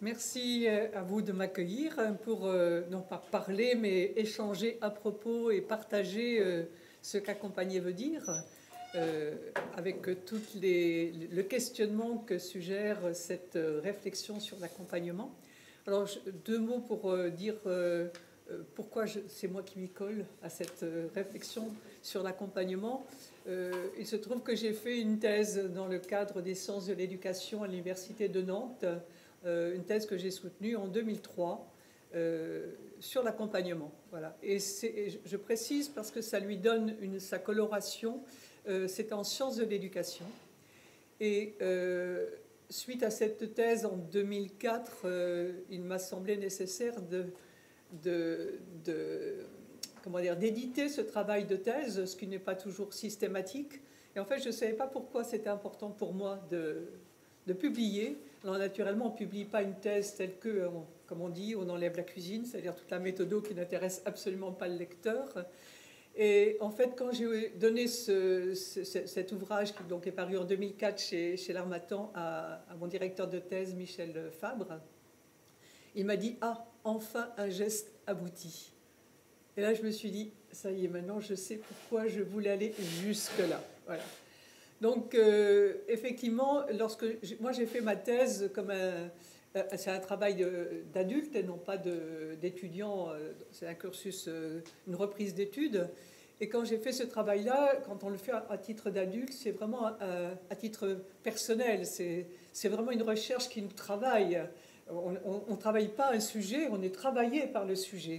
Merci à vous de m'accueillir pour non pas parler, mais échanger à propos et partager ce qu'accompagner veut dire, avec tout le questionnement que suggère cette réflexion sur l'accompagnement. Alors, deux mots pour dire pourquoi c'est moi qui m'y colle à cette réflexion sur l'accompagnement. Il se trouve que j'ai fait une thèse dans le cadre des sciences de l'éducation à l'Université de Nantes, une thèse que j'ai soutenue en 2003 sur l'accompagnement. Voilà. Et je précise parce que ça lui donne sa coloration. C'est en sciences de l'éducation. Et suite à cette thèse en 2004, il m'a semblé nécessaire d'éditer ce travail de thèse, ce qui n'est pas toujours systématique. Et en fait, je ne savais pas pourquoi c'était important pour moi de publier. Alors naturellement, on ne publie pas une thèse telle que, comme on dit, on enlève la cuisine, c'est-à-dire toute la méthode qui n'intéresse absolument pas le lecteur. Et en fait, quand j'ai donné cet ouvrage, qui donc est paru en 2004 chez l'Harmattan, à mon directeur de thèse, Michel Fabre, il m'a dit « Ah, enfin un geste abouti ». Et là, je me suis dit « Ça y est, maintenant je sais pourquoi je voulais aller jusque-là ». Voilà. Donc, effectivement, moi j'ai fait ma thèse comme c'est un travail d'adulte et non pas d'étudiant, c'est un cursus, une reprise d'études. Et quand j'ai fait ce travail-là, quand on le fait à titre d'adulte, c'est vraiment à titre personnel, c'est vraiment une recherche qui nous travaille. On ne travaille pas un sujet, on est travaillé par le sujet.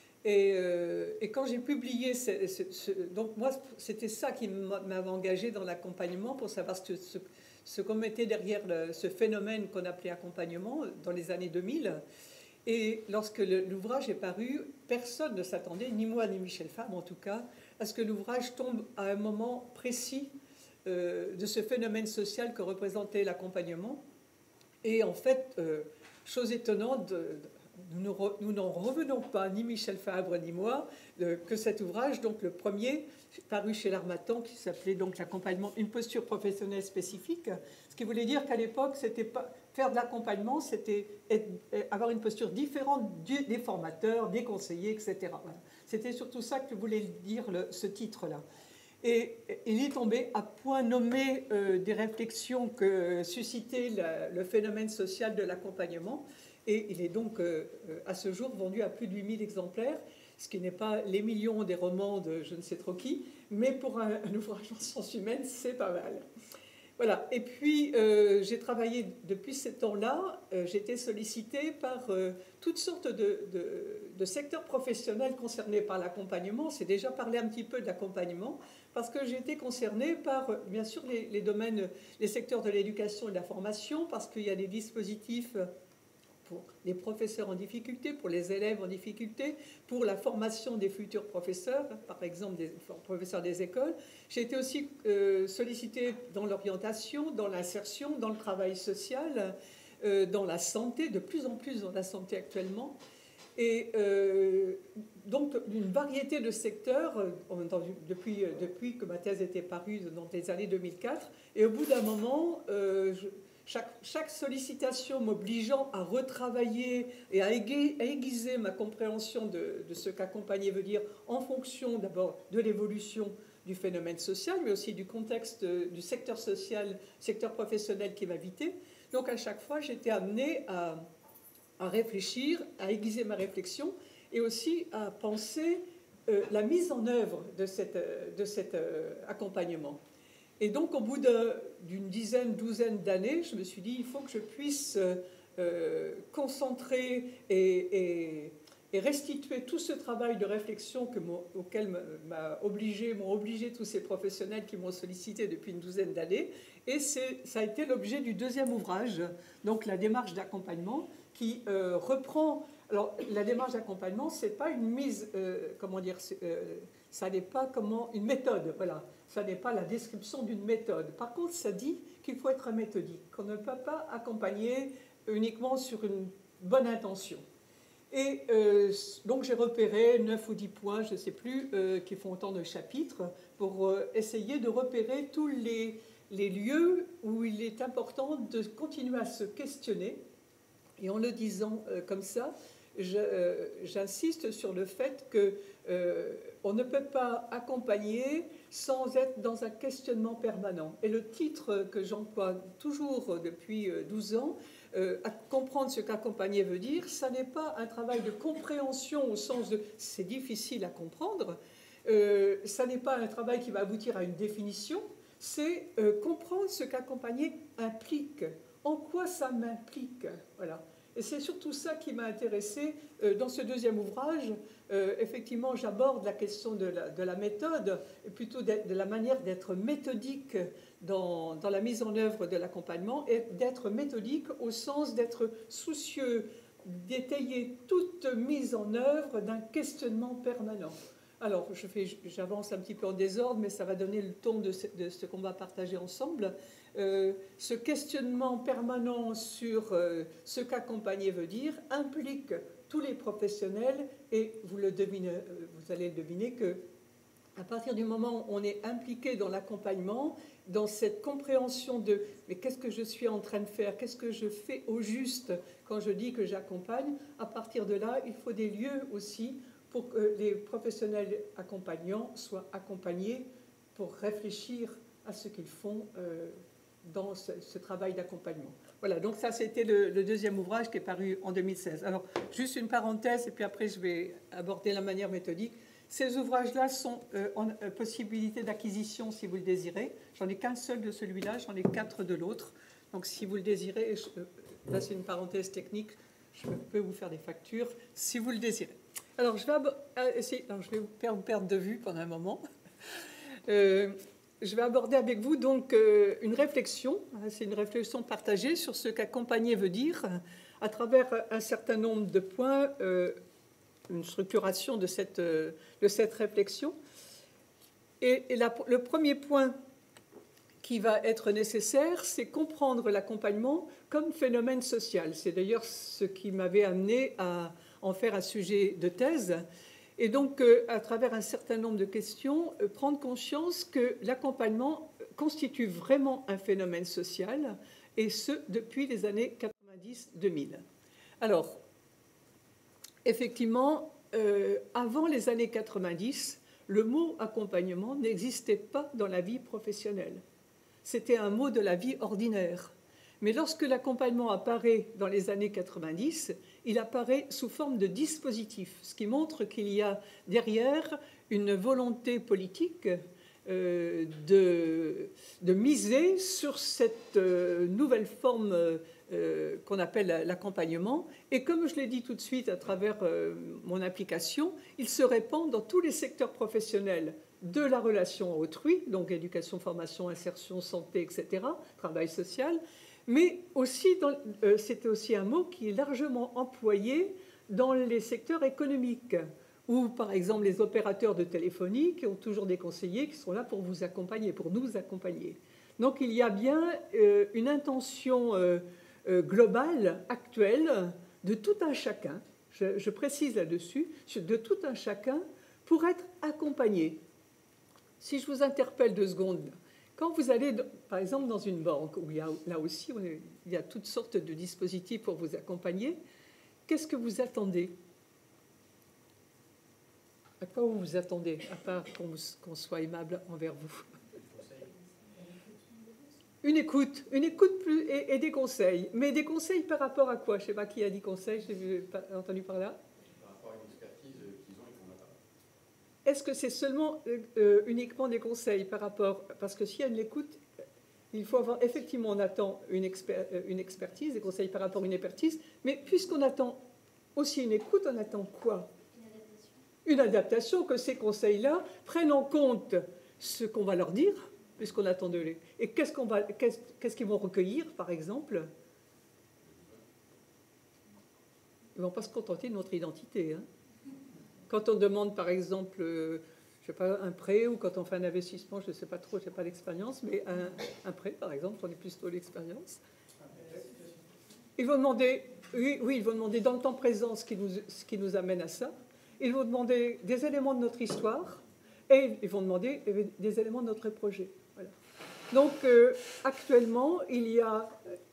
Et quand j'ai publié, donc moi, c'était ça qui m'avait engagé dans l'accompagnement pour savoir ce qu'on mettait derrière ce phénomène qu'on appelait accompagnement dans les années 2000. Et lorsque l'ouvrage est paru, personne ne s'attendait, ni moi ni Michel Fabre en tout cas, à ce que l'ouvrage tombe à un moment précis de ce phénomène social que représentait l'accompagnement. Et en fait, chose étonnante, nous n'en revenons pas, ni Michel Fabre ni moi, que cet ouvrage, donc le premier, paru chez l'Harmattan, qui s'appelait donc l'accompagnement, une posture professionnelle spécifique, ce qui voulait dire qu'à l'époque, c'était pas faire de l'accompagnement, c'était avoir une posture différente des formateurs, des conseillers, etc. Voilà. C'était surtout ça que voulait dire ce titre-là. Et il est tombé à point nommé des réflexions que suscitait le phénomène social de l'accompagnement. Et il est donc, à ce jour, vendu à plus de 8000 exemplaires, ce qui n'est pas les millions des romans de je ne sais trop qui, mais pour un ouvrage en sciences humaines, c'est pas mal. Voilà. Et puis, j'ai travaillé depuis ce temps-là, j'ai été sollicitée par toutes sortes de secteurs professionnels concernés par l'accompagnement. C'est déjà parlé un petit peu d'accompagnement, parce que j'ai été concernée par, bien sûr, les domaines, les secteurs de l'éducation et de la formation, parce qu'il y a des dispositifs pour les professeurs en difficulté, pour les élèves en difficulté, pour la formation des futurs professeurs, par exemple des professeurs des écoles. J'ai été aussi sollicitée dans l'orientation, dans l'insertion, dans le travail social, dans la santé, de plus en plus dans la santé actuellement. Et donc une variété de secteurs depuis que ma thèse était parue dans les années 2004. Et au bout d'un moment, chaque sollicitation m'obligeant à retravailler et à aiguiser ma compréhension de ce qu'accompagner veut dire en fonction d'abord de l'évolution du phénomène social, mais aussi du contexte du secteur social, secteur professionnel qui m'habitait. Donc à chaque fois, j'étais amenée à réfléchir, à aiguiser ma réflexion et aussi à penser la mise en œuvre de cet accompagnement. Et donc, au bout d'une douzaine d'années, je me suis dit, il faut que je puisse concentrer et restituer tout ce travail de réflexion auquel m'ont obligé tous ces professionnels qui m'ont sollicité depuis une douzaine d'années. Et ça a été l'objet du deuxième ouvrage, donc la démarche d'accompagnement, qui reprend... Alors, la démarche d'accompagnement, ce n'est pas une mise... comment dire ça n'est pas une méthode, voilà. Ça n'est pas la description d'une méthode. Par contre, ça dit qu'il faut être méthodique, qu'on ne peut pas accompagner uniquement sur une bonne intention. Et donc j'ai repéré 9 ou 10 points, je ne sais plus, qui font autant de chapitres, pour essayer de repérer tous les lieux où il est important de continuer à se questionner Et en le disant comme ça, j'insiste sur le fait qu'on ne peut pas accompagner sans être dans un questionnement permanent. Et le titre que j'emploie toujours depuis 12 ans, à comprendre ce qu'accompagner veut dire, ça n'est pas un travail de compréhension au sens de « c'est difficile à comprendre », ça n'est pas un travail qui va aboutir à une définition, c'est comprendre ce qu'accompagner implique, en quoi ça m'implique. Voilà. Et c'est surtout ça qui m'a intéressée dans ce deuxième ouvrage. Effectivement, j'aborde la question de la méthode, et plutôt de la manière d'être méthodique dans la mise en œuvre de l'accompagnement, et d'être méthodique au sens d'être soucieux d'étayer toute mise en œuvre d'un questionnement permanent. Alors, j'avance un petit peu en désordre, mais ça va donner le ton de ce qu'on va partager ensemble. Ce questionnement permanent sur ce qu'accompagner veut dire implique tous les professionnels, et vous allez le deviner que à partir du moment où on est impliqué dans l'accompagnement, dans cette compréhension de « mais qu'est-ce que je suis en train de faire? Qu'est-ce que je fais au juste quand je dis que j'accompagne ?» À partir de là, il faut des lieux aussi pour que les professionnels accompagnants soient accompagnés pour réfléchir à ce qu'ils font dans ce travail d'accompagnement. Voilà, donc ça c'était le deuxième ouvrage qui est paru en 2016. Alors, juste une parenthèse, et puis après je vais aborder la manière méthodique. Ces ouvrages-là sont en possibilité d'acquisition si vous le désirez. J'en ai qu'un seul de celui-là, j'en ai 4 de l'autre. Donc si vous le désirez, là c'est une parenthèse technique, je peux vous faire des factures si vous le désirez. Alors je vais vous perdre de vue pendant un moment. Je vais aborder avec vous donc une réflexion, c'est une réflexion partagée sur ce qu'accompagner veut dire à travers un certain nombre de points, une structuration de cette réflexion. Et le premier point qui va être nécessaire, c'est comprendre l'accompagnement comme phénomène social. C'est d'ailleurs ce qui m'avait amené à en faire un sujet de thèse. Et donc, à travers un certain nombre de questions, prendre conscience que l'accompagnement constitue vraiment un phénomène social, et ce, depuis les années 90-2000. Alors, effectivement, avant les années 90, le mot accompagnement n'existait pas dans la vie professionnelle. C'était un mot de la vie ordinaire. Mais lorsque l'accompagnement apparaît dans les années 90, il apparaît sous forme de dispositif, ce qui montre qu'il y a derrière une volonté politique de miser sur cette nouvelle forme qu'on appelle l'accompagnement. Et comme je l'ai dit tout de suite à travers mon application, il se répand dans tous les secteurs professionnels de la relation à autrui, donc éducation, formation, insertion, santé, etc., travail social, mais aussi, c'était aussi un mot qui est largement employé dans les secteurs économiques, où, par exemple, les opérateurs de téléphonie qui ont toujours des conseillers qui sont là pour vous accompagner, pour nous accompagner. Donc, il y a bien une intention globale, actuelle, de tout un chacun, je précise là-dessus, de tout un chacun pour être accompagné. Si je vous interpelle 2 secondes, quand vous allez, par exemple, dans une banque, où là aussi, il y a toutes sortes de dispositifs pour vous accompagner, qu'est-ce que vous attendez? À quoi vous vous attendez, à part qu'on soit aimable envers vous? Une écoute plus, et des conseils. Mais des conseils par rapport à quoi? Je ne sais pas qui a dit conseil, je n'ai pas entendu par là. Par rapport à une expertise qu'ils ont et qu'on n'a pas. Est-ce que c'est seulement uniquement des conseils par rapport... Parce que s'il y a une écoute, il faut avoir... Effectivement, on attend une expertise, des conseils par rapport à une expertise, mais puisqu'on attend aussi une écoute, on attend quoi? Une adaptation, que ces conseils-là prennent en compte ce qu'on va leur dire, puisqu'on attend de les... Et qu'est-ce qu'ils vont recueillir, par exemple? Ils ne vont pas se contenter de notre identité, hein. Quand on demande, par exemple, je sais pas, un prêt, ou quand on fait un investissement, je ne sais pas trop, je n'ai pas d'expérience, mais un prêt, par exemple, on est plutôt l'expérience. Ils vont demander, oui, ils vont demander dans le temps présent ce qui nous amène à ça. Ils vont demander des éléments de notre histoire, et ils vont demander des éléments de notre projet. Voilà. Donc, actuellement, il y a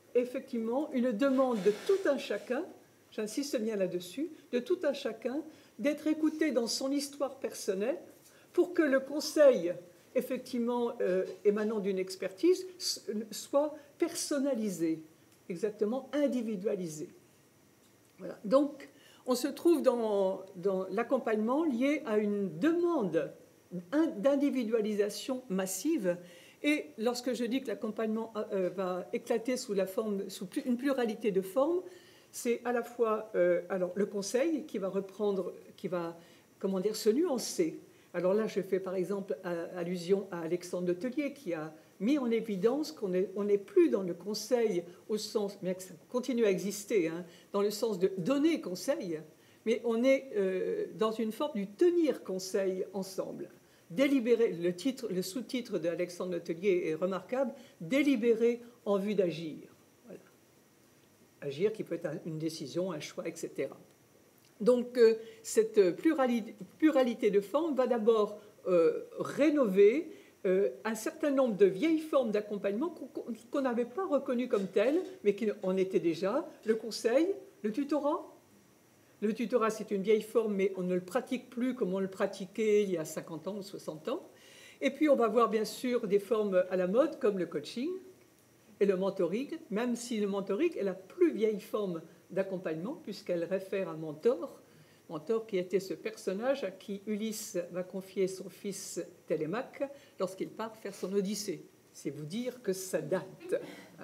effectivement une demande de tout un chacun, j'insiste bien là-dessus, de tout un chacun d'être écouté dans son histoire personnelle pour que le conseil, effectivement émanant d'une expertise, soit personnalisé, exactement individualisé. Voilà. Donc, on se trouve dans l'accompagnement lié à une demande d'individualisation massive. Et lorsque je dis que l'accompagnement va éclater sous une pluralité de formes, c'est à la fois alors, le conseil qui va reprendre, qui va, comment dire, se nuancer. Alors là, je fais par exemple allusion à Alexandre Le Tellier qui a mis en évidence qu'on n'est plus dans le conseil au sens, bien que ça continue à exister, hein, dans le sens de donner conseil, mais on est dans une forme du tenir conseil ensemble. Délibérer, le sous-titre d'Alexandre Le Tellier est remarquable, délibérer en vue d'agir. Voilà. Agir qui peut être une décision, un choix, etc. Donc cette pluralité de formes va d'abord rénover un certain nombre de vieilles formes d'accompagnement qu'on n'avait pas reconnues comme telles, mais qui en étaient déjà. Le conseil, le tutorat. Le tutorat, c'est une vieille forme, mais on ne le pratique plus comme on le pratiquait il y a 50 ans ou 60 ans. Et puis, on va voir bien sûr des formes à la mode, comme le coaching et le mentoring, même si le mentoring est la plus vieille forme d'accompagnement, puisqu'elle réfère à Mentor qui était ce personnage à qui Ulysse va confier son fils Télémaque lorsqu'il part faire son Odyssée. C'est vous dire que ça date.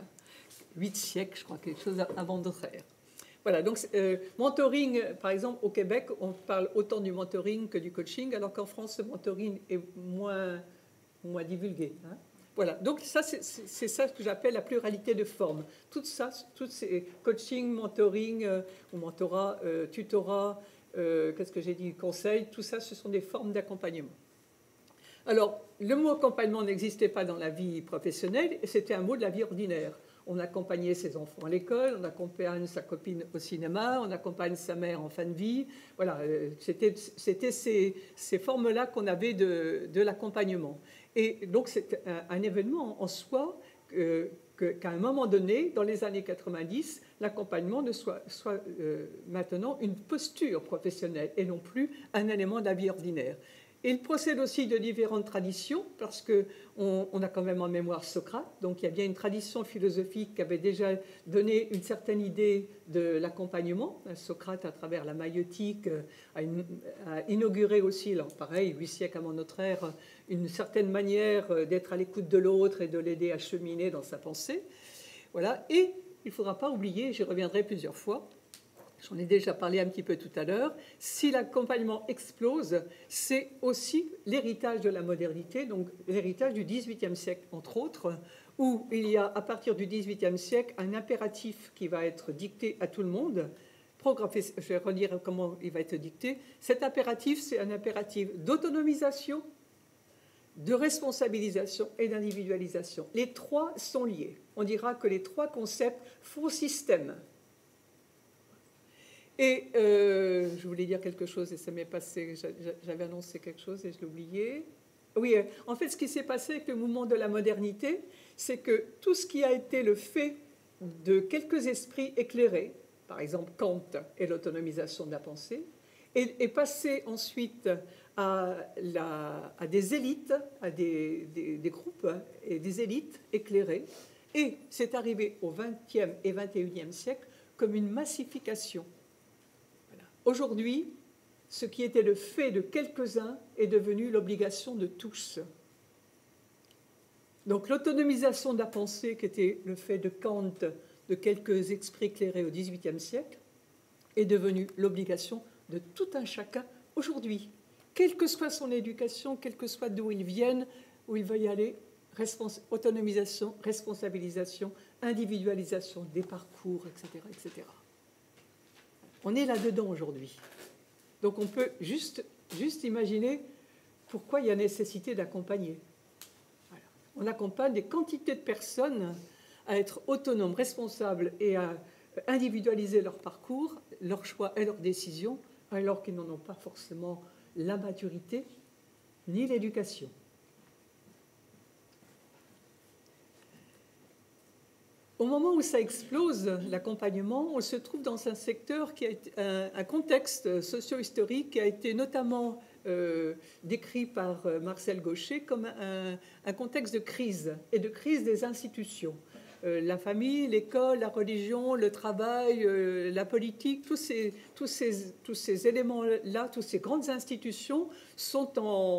8 siècles, je crois, quelque chose avant notre ère. Voilà, donc mentoring, par exemple, au Québec, on parle autant du mentoring que du coaching, alors qu'en France, le mentoring est moins divulgué. Hein. Voilà, donc ça, c'est ça que j'appelle la pluralité de formes. Tout ça, tous ces coaching, mentoring, ou mentorat, tutorat, qu'est-ce que j'ai dit, conseil, tout ça, ce sont des formes d'accompagnement. Alors, le mot accompagnement n'existait pas dans la vie professionnelle, et c'était un mot de la vie ordinaire. On accompagnait ses enfants à l'école, on accompagne sa copine au cinéma, on accompagne sa mère en fin de vie. Voilà, c'était ces formes-là qu'on avait de l'accompagnement. Et donc, c'est un événement en soi qu'à un moment donné, dans les années 90, l'accompagnement ne soit maintenant une posture professionnelle et non plus un élément de la vie ordinaire. Et il procède aussi de différentes traditions, parce qu'on a quand même en mémoire Socrate, donc il y a bien une tradition philosophique qui avait déjà donné une certaine idée de l'accompagnement. Socrate, à travers la maïeutique, a inauguré aussi, alors pareil, 8 siècles avant notre ère, une certaine manière d'être à l'écoute de l'autre et de l'aider à cheminer dans sa pensée. Voilà. Et il ne faudra pas oublier, j'y reviendrai plusieurs fois, j'en ai déjà parlé un petit peu tout à l'heure, si l'accompagnement explose, c'est aussi l'héritage de la modernité, donc l'héritage du XVIIIe siècle, entre autres, où il y a, à partir du XVIIIe siècle, un impératif qui va être dicté à tout le monde. Je vais redire comment il va être dicté. Cet impératif, c'est un impératif d'autonomisation, de responsabilisation et d'individualisation. Les trois sont liés. On dira que les trois concepts font système. Et je voulais dire quelque chose et ça m'est passé, j'avais annoncé quelque chose et je l'ai oublié. Oui, en fait, ce qui s'est passé avec le mouvement de la modernité, c'est que tout ce qui a été le fait de quelques esprits éclairés, par exemple Kant et l'autonomisation de la pensée, est passé ensuite à des élites, à des groupes et des élites éclairées, et c'est arrivé au XXe et XXIe siècle comme une massification. Aujourd'hui, ce qui était le fait de quelques-uns est devenu l'obligation de tous. Donc l'autonomisation de la pensée, qui était le fait de Kant, de quelques esprits éclairés au XVIIIe siècle, est devenue l'obligation de tout un chacun aujourd'hui. Quelle que soit son éducation, quel que soit d'où il vienne, où il va y aller, autonomisation, responsabilisation, individualisation des parcours, etc., etc. On est là-dedans aujourd'hui. Donc on peut juste imaginer pourquoi il y a nécessité d'accompagner. Voilà. On accompagne des quantités de personnes à être autonomes, responsables et à individualiser leur parcours, leurs choix et leurs décisions, alors qu'ils n'en ont pas forcément la maturité ni l'éducation. Au moment où ça explose, l'accompagnement, on se trouve dans un secteur qui a été, un contexte socio-historique qui a été notamment décrit par Marcel Gauchet comme un contexte de crise et de crise des institutions. La famille, l'école, la religion, le travail, la politique, tous ces éléments-là, toutes ces grandes institutions sont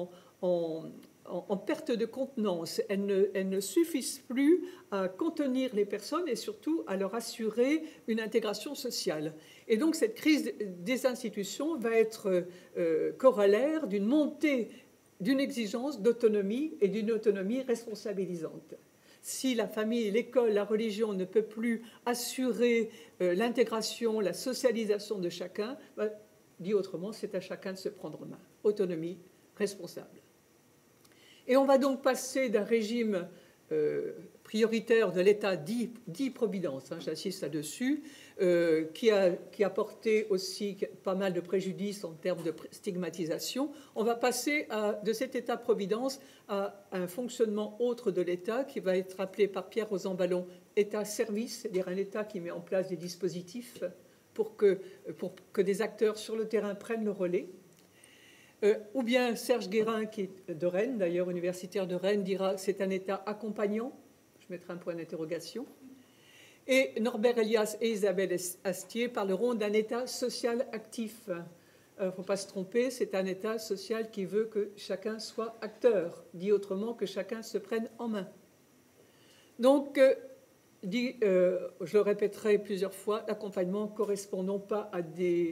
en perte de contenance. Elles ne suffisent plus à contenir les personnes et surtout à leur assurer une intégration sociale. Et donc cette crise des institutions va être corollaire d'une montée d'une exigence d'autonomie et d'une autonomie responsabilisante. Si la famille, l'école, la religion ne peut plus assurer l'intégration, la socialisation de chacun, dit autrement, c'est à chacun de se prendre en main. Autonomie responsable. Et on va donc passer d'un régime prioritaire de l'État dit Providence, hein, j'insiste là-dessus, qui a porté aussi pas mal de préjudices en termes de stigmatisation. On va passer de cet État-providence à un fonctionnement autre de l'État qui va être appelé par Pierre Rosanvallon État-service, c'est-à-dire un État qui met en place des dispositifs pour que des acteurs sur le terrain prennent le relais. Ou bien Serge Guérin, qui est de Rennes, d'ailleurs universitaire de Rennes, dira que c'est un État accompagnant. Je mettrai un point d'interrogation. Et Norbert Elias et Isabelle Astier parleront d'un État social actif. Il ne faut pas se tromper, c'est un État social qui veut que chacun soit acteur, dit autrement que chacun se prenne en main. Donc, je le répéterai plusieurs fois, l'accompagnement correspond non pas à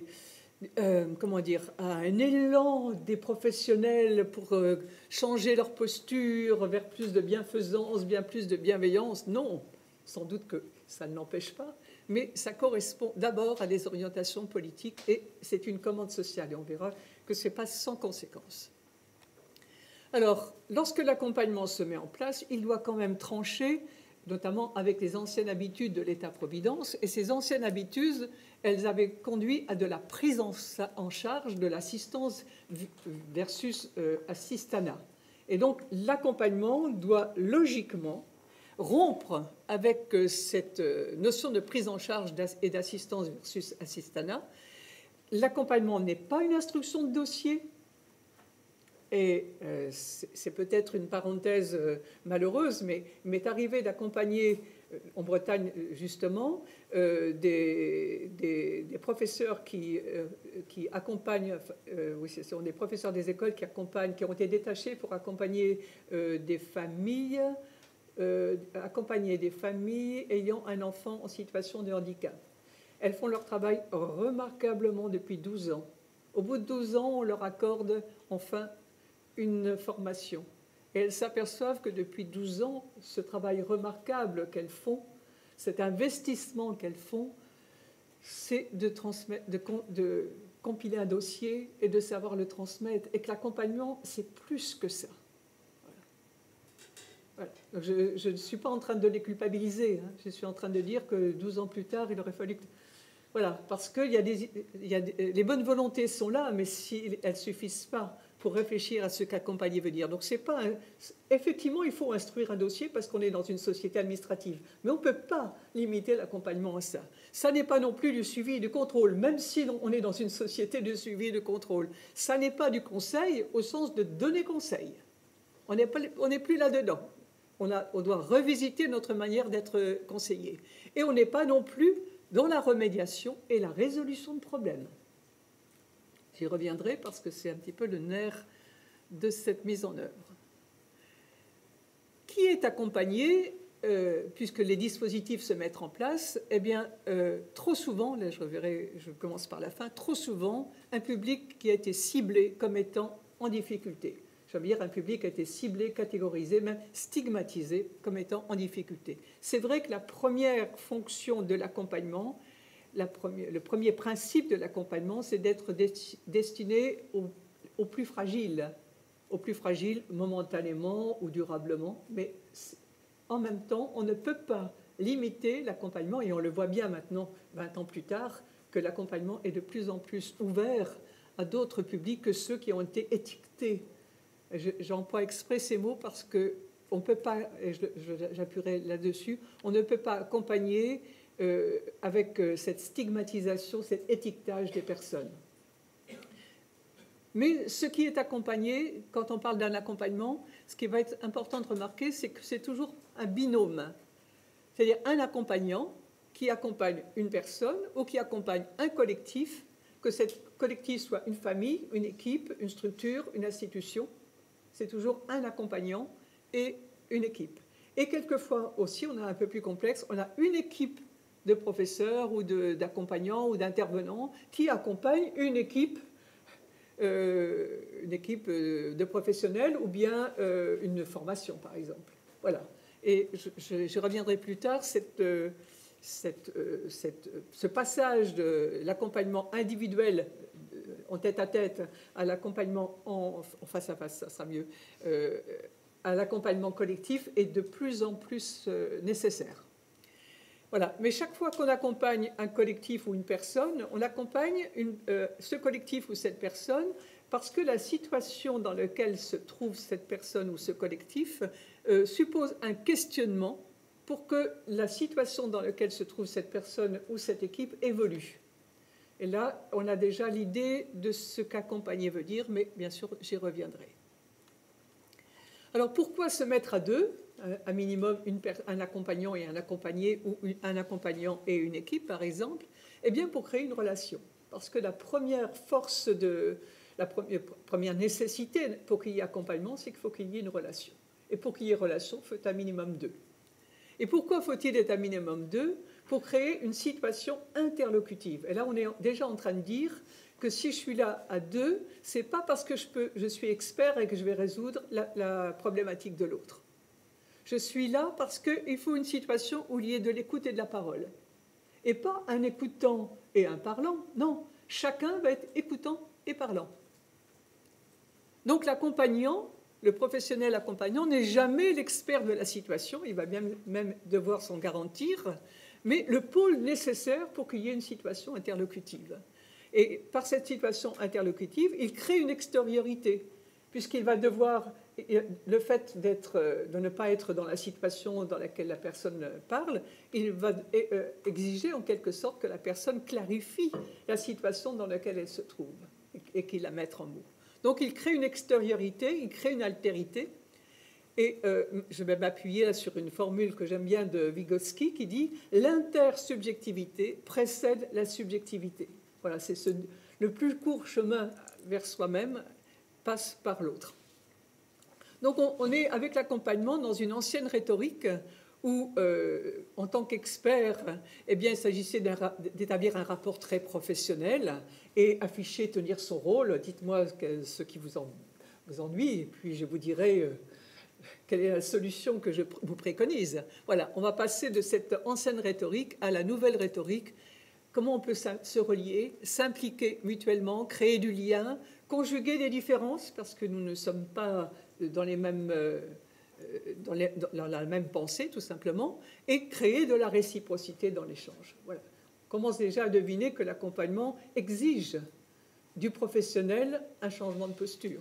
à un élan des professionnels pour changer leur posture vers plus de bienfaisance, bien plus de bienveillance. Non, sans doute que ça ne l'empêche pas, mais ça correspond d'abord à des orientations politiques et c'est une commande sociale. Et on verra que ce n'est pas sans conséquence. Alors, lorsque l'accompagnement se met en place, il doit quand même trancher, notamment avec les anciennes habitudes de l'État-providence. Et ces anciennes habitudes, elles avaient conduit à de la prise en charge de l'assistance versus assistanat. Et donc, l'accompagnement doit logiquement rompre avec cette notion de prise en charge et d'assistance versus assistanat. L'accompagnement n'est pas une instruction de dossier. Et c'est peut-être une parenthèse malheureuse, mais il m'est arrivé d'accompagner en Bretagne, justement, des professeurs qui accompagnent, oui, ce sont des professeurs des écoles qui accompagnent, qui ont été détachés pour accompagner des familles ayant un enfant en situation de handicap. Elles font leur travail remarquablement depuis 12 ans. Au bout de 12 ans, on leur accorde enfin une formation. Et elles s'aperçoivent que depuis 12 ans, ce travail remarquable qu'elles font, cet investissement qu'elles font, c'est de compiler un dossier et de savoir le transmettre. Et que l'accompagnement, c'est plus que ça. Voilà. Donc je ne suis pas en train de les culpabiliser. Hein. Je suis en train de dire que 12 ans plus tard, il aurait fallu que... Voilà, parce que les bonnes volontés sont là, mais si elles ne suffisent pas pour réfléchir à ce qu'accompagner veut dire. Donc, c'est pas effectivement, il faut instruire un dossier parce qu'on est dans une société administrative. Mais on ne peut pas limiter l'accompagnement à ça. Ça n'est pas non plus du suivi et du contrôle, même si on est dans une société de suivi et de contrôle. Ça n'est pas du conseil au sens de donner conseil. On n'est plus là-dedans. On doit revisiter notre manière d'être conseillé. Et on n'est pas non plus dans la remédiation et la résolution de problèmes. J'y reviendrai parce que c'est un petit peu le nerf de cette mise en œuvre. Qui est accompagné, puisque les dispositifs se mettent en place? Eh bien, trop souvent, là je commence par la fin, trop souvent, un public qui a été ciblé comme étant en difficulté. Je veux dire, un public a été ciblé, catégorisé, même stigmatisé comme étant en difficulté. C'est vrai que la première fonction de l'accompagnement, le premier principe de l'accompagnement, c'est d'être destiné aux plus fragiles momentanément ou durablement, mais en même temps, on ne peut pas limiter l'accompagnement, et on le voit bien maintenant, 20 ans plus tard, que l'accompagnement est de plus en plus ouvert à d'autres publics que ceux qui ont été étiquetés. J'emploie exprès ces mots parce que on ne peut pas, et j'appuierai là-dessus, on ne peut pas accompagner avec cette stigmatisation, cet étiquetage des personnes. Mais ce qui est accompagné, quand on parle d'un accompagnement, ce qui va être important de remarquer, c'est que c'est toujours un binôme. C'est-à-dire un accompagnant qui accompagne une personne ou qui accompagne un collectif, que ce collectif soit une famille, une équipe, une structure, une institution. C'est toujours un accompagnant et une équipe. Et quelquefois aussi, on a un peu plus complexe, on a une équipe de professeurs ou d'accompagnants ou d'intervenants qui accompagnent une équipe de professionnels ou bien une formation, par exemple. Voilà. Et je reviendrai plus tard, ce passage de l'accompagnement individuel en tête-à-tête à l'accompagnement en face-à-face, ça sera mieux, à l'accompagnement collectif est de plus en plus nécessaire. Voilà. Mais chaque fois qu'on accompagne un collectif ou une personne, on accompagne ce collectif ou cette personne parce que la situation dans laquelle se trouve cette personne ou ce collectif suppose un questionnement pour que la situation dans laquelle se trouve cette personne ou cette équipe évolue. Et là, on a déjà l'idée de ce qu'accompagner veut dire, mais bien sûr, j'y reviendrai. Alors, pourquoi se mettre à deux ? Un minimum, un accompagnant et un accompagné, ou un accompagnant et une équipe, par exemple, eh bien pour créer une relation. Parce que la première force la première nécessité pour qu'il y ait accompagnement, c'est qu'il faut qu'il y ait une relation. Et pour qu'il y ait relation, il faut un minimum deux. Et pourquoi faut-il être un minimum deux ? Pour créer une situation interlocutive. Et là, on est déjà en train de dire que si je suis là à deux, c'est pas parce que je suis expert et que je vais résoudre la problématique de l'autre. Je suis là parce qu'il faut une situation où il y ait de l'écoute et de la parole. Et pas un écoutant et un parlant. Non, chacun va être écoutant et parlant. Donc l'accompagnant, le professionnel accompagnant, n'est jamais l'expert de la situation. Il va bien même devoir s'en garantir. Mais le pôle nécessaire pour qu'il y ait une situation interlocutive. Et par cette situation interlocutive, il crée une extériorité, puisqu'il va devoir... Le fait de ne pas être dans la situation dans laquelle la personne parle, il va exiger en quelque sorte que la personne clarifie la situation dans laquelle elle se trouve et qu'il la mette en mots. Donc il crée une extériorité, il crée une altérité. Et je vais m'appuyer sur une formule que j'aime bien de Vygotsky qui dit « l'intersubjectivité précède la subjectivité ». Voilà, c'est le plus court chemin vers soi-même passe par l'autre. Donc on est avec l'accompagnement dans une ancienne rhétorique où, en tant qu'expert, eh bien, il s'agissait d'établir un rapport très professionnel et afficher, tenir son rôle. Dites-moi ce qui vous ennuie, et puis je vous dirai quelle est la solution que je vous préconise. Voilà, on va passer de cette ancienne rhétorique à la nouvelle rhétorique. Comment on peut se relier, s'impliquer mutuellement, créer du lien, conjuguer des différences, parce que nous ne sommes pas dans la même pensée, tout simplement, et créer de la réciprocité dans l'échange. Voilà. On commence déjà à deviner que l'accompagnement exige du professionnel un changement de posture.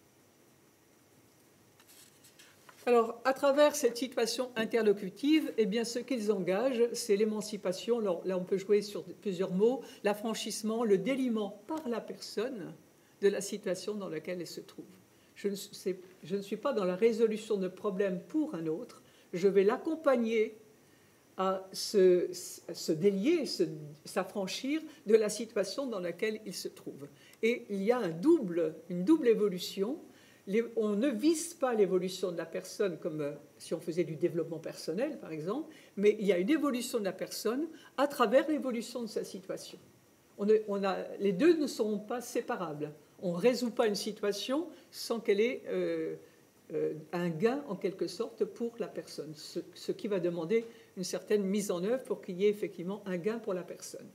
Alors, à travers cette situation interlocutive, eh bien, ce qu'ils engagent, c'est l'émancipation. Alors, là, on peut jouer sur plusieurs mots. L'affranchissement, le déliement par la personne de la situation dans laquelle elle se trouve. Je ne suis pas dans la résolution de problèmes pour un autre. Je vais l'accompagner à se délier, s'affranchir de la situation dans laquelle il se trouve. Et il y a une double évolution. On ne vise pas l'évolution de la personne comme si on faisait du développement personnel, par exemple, mais il y a une évolution de la personne à travers l'évolution de sa situation. Les deux ne seront pas séparables. On ne résout pas une situation sans qu'elle ait un gain, en quelque sorte, pour la personne, ce qui va demander une certaine mise en œuvre pour qu'il y ait effectivement un gain pour la personne.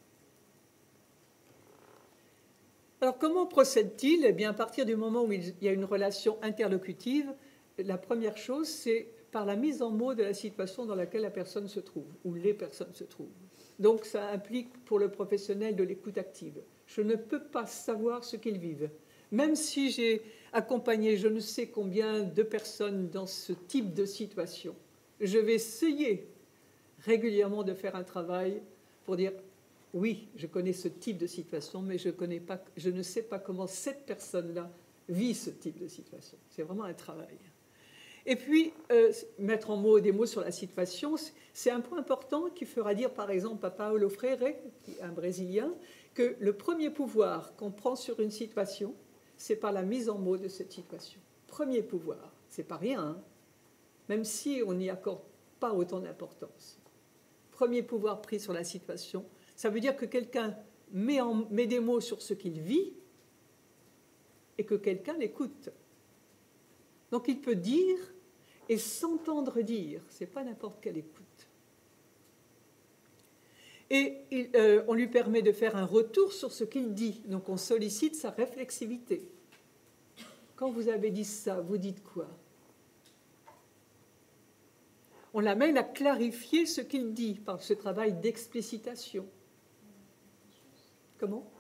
Alors, comment procède-t-il ? Eh bien, à partir du moment où il y a une relation interlocutive, la première chose, c'est par la mise en mots de la situation dans laquelle la personne se trouve, ou les personnes se trouvent. Donc, ça implique pour le professionnel de l'écoute active. Je ne peux pas savoir ce qu'ils vivent. Même si j'ai accompagner je ne sais combien de personnes dans ce type de situation. Je vais essayer régulièrement de faire un travail pour dire oui, je connais ce type de situation, mais je ne sais pas comment cette personne-là vit ce type de situation. C'est vraiment un travail. Et puis, mettre en mots des mots sur la situation, c'est un point important qui fera dire, par exemple, à Paulo Freire, un Brésilien, que le premier pouvoir qu'on prend sur une situation, c'est par la mise en mots de cette situation. Premier pouvoir, c'est pas rien, hein, même si on n'y accorde pas autant d'importance. Premier pouvoir pris sur la situation, ça veut dire que quelqu'un met des mots sur ce qu'il vit et que quelqu'un l'écoute. Donc il peut dire et s'entendre dire, ce n'est pas n'importe quelle écoute. Et on lui permet de faire un retour sur ce qu'il dit, donc on sollicite sa réflexivité. Quand vous avez dit ça, vous dites quoi? On l'amène à clarifier ce qu'il dit par ce travail d'explicitation. Comment?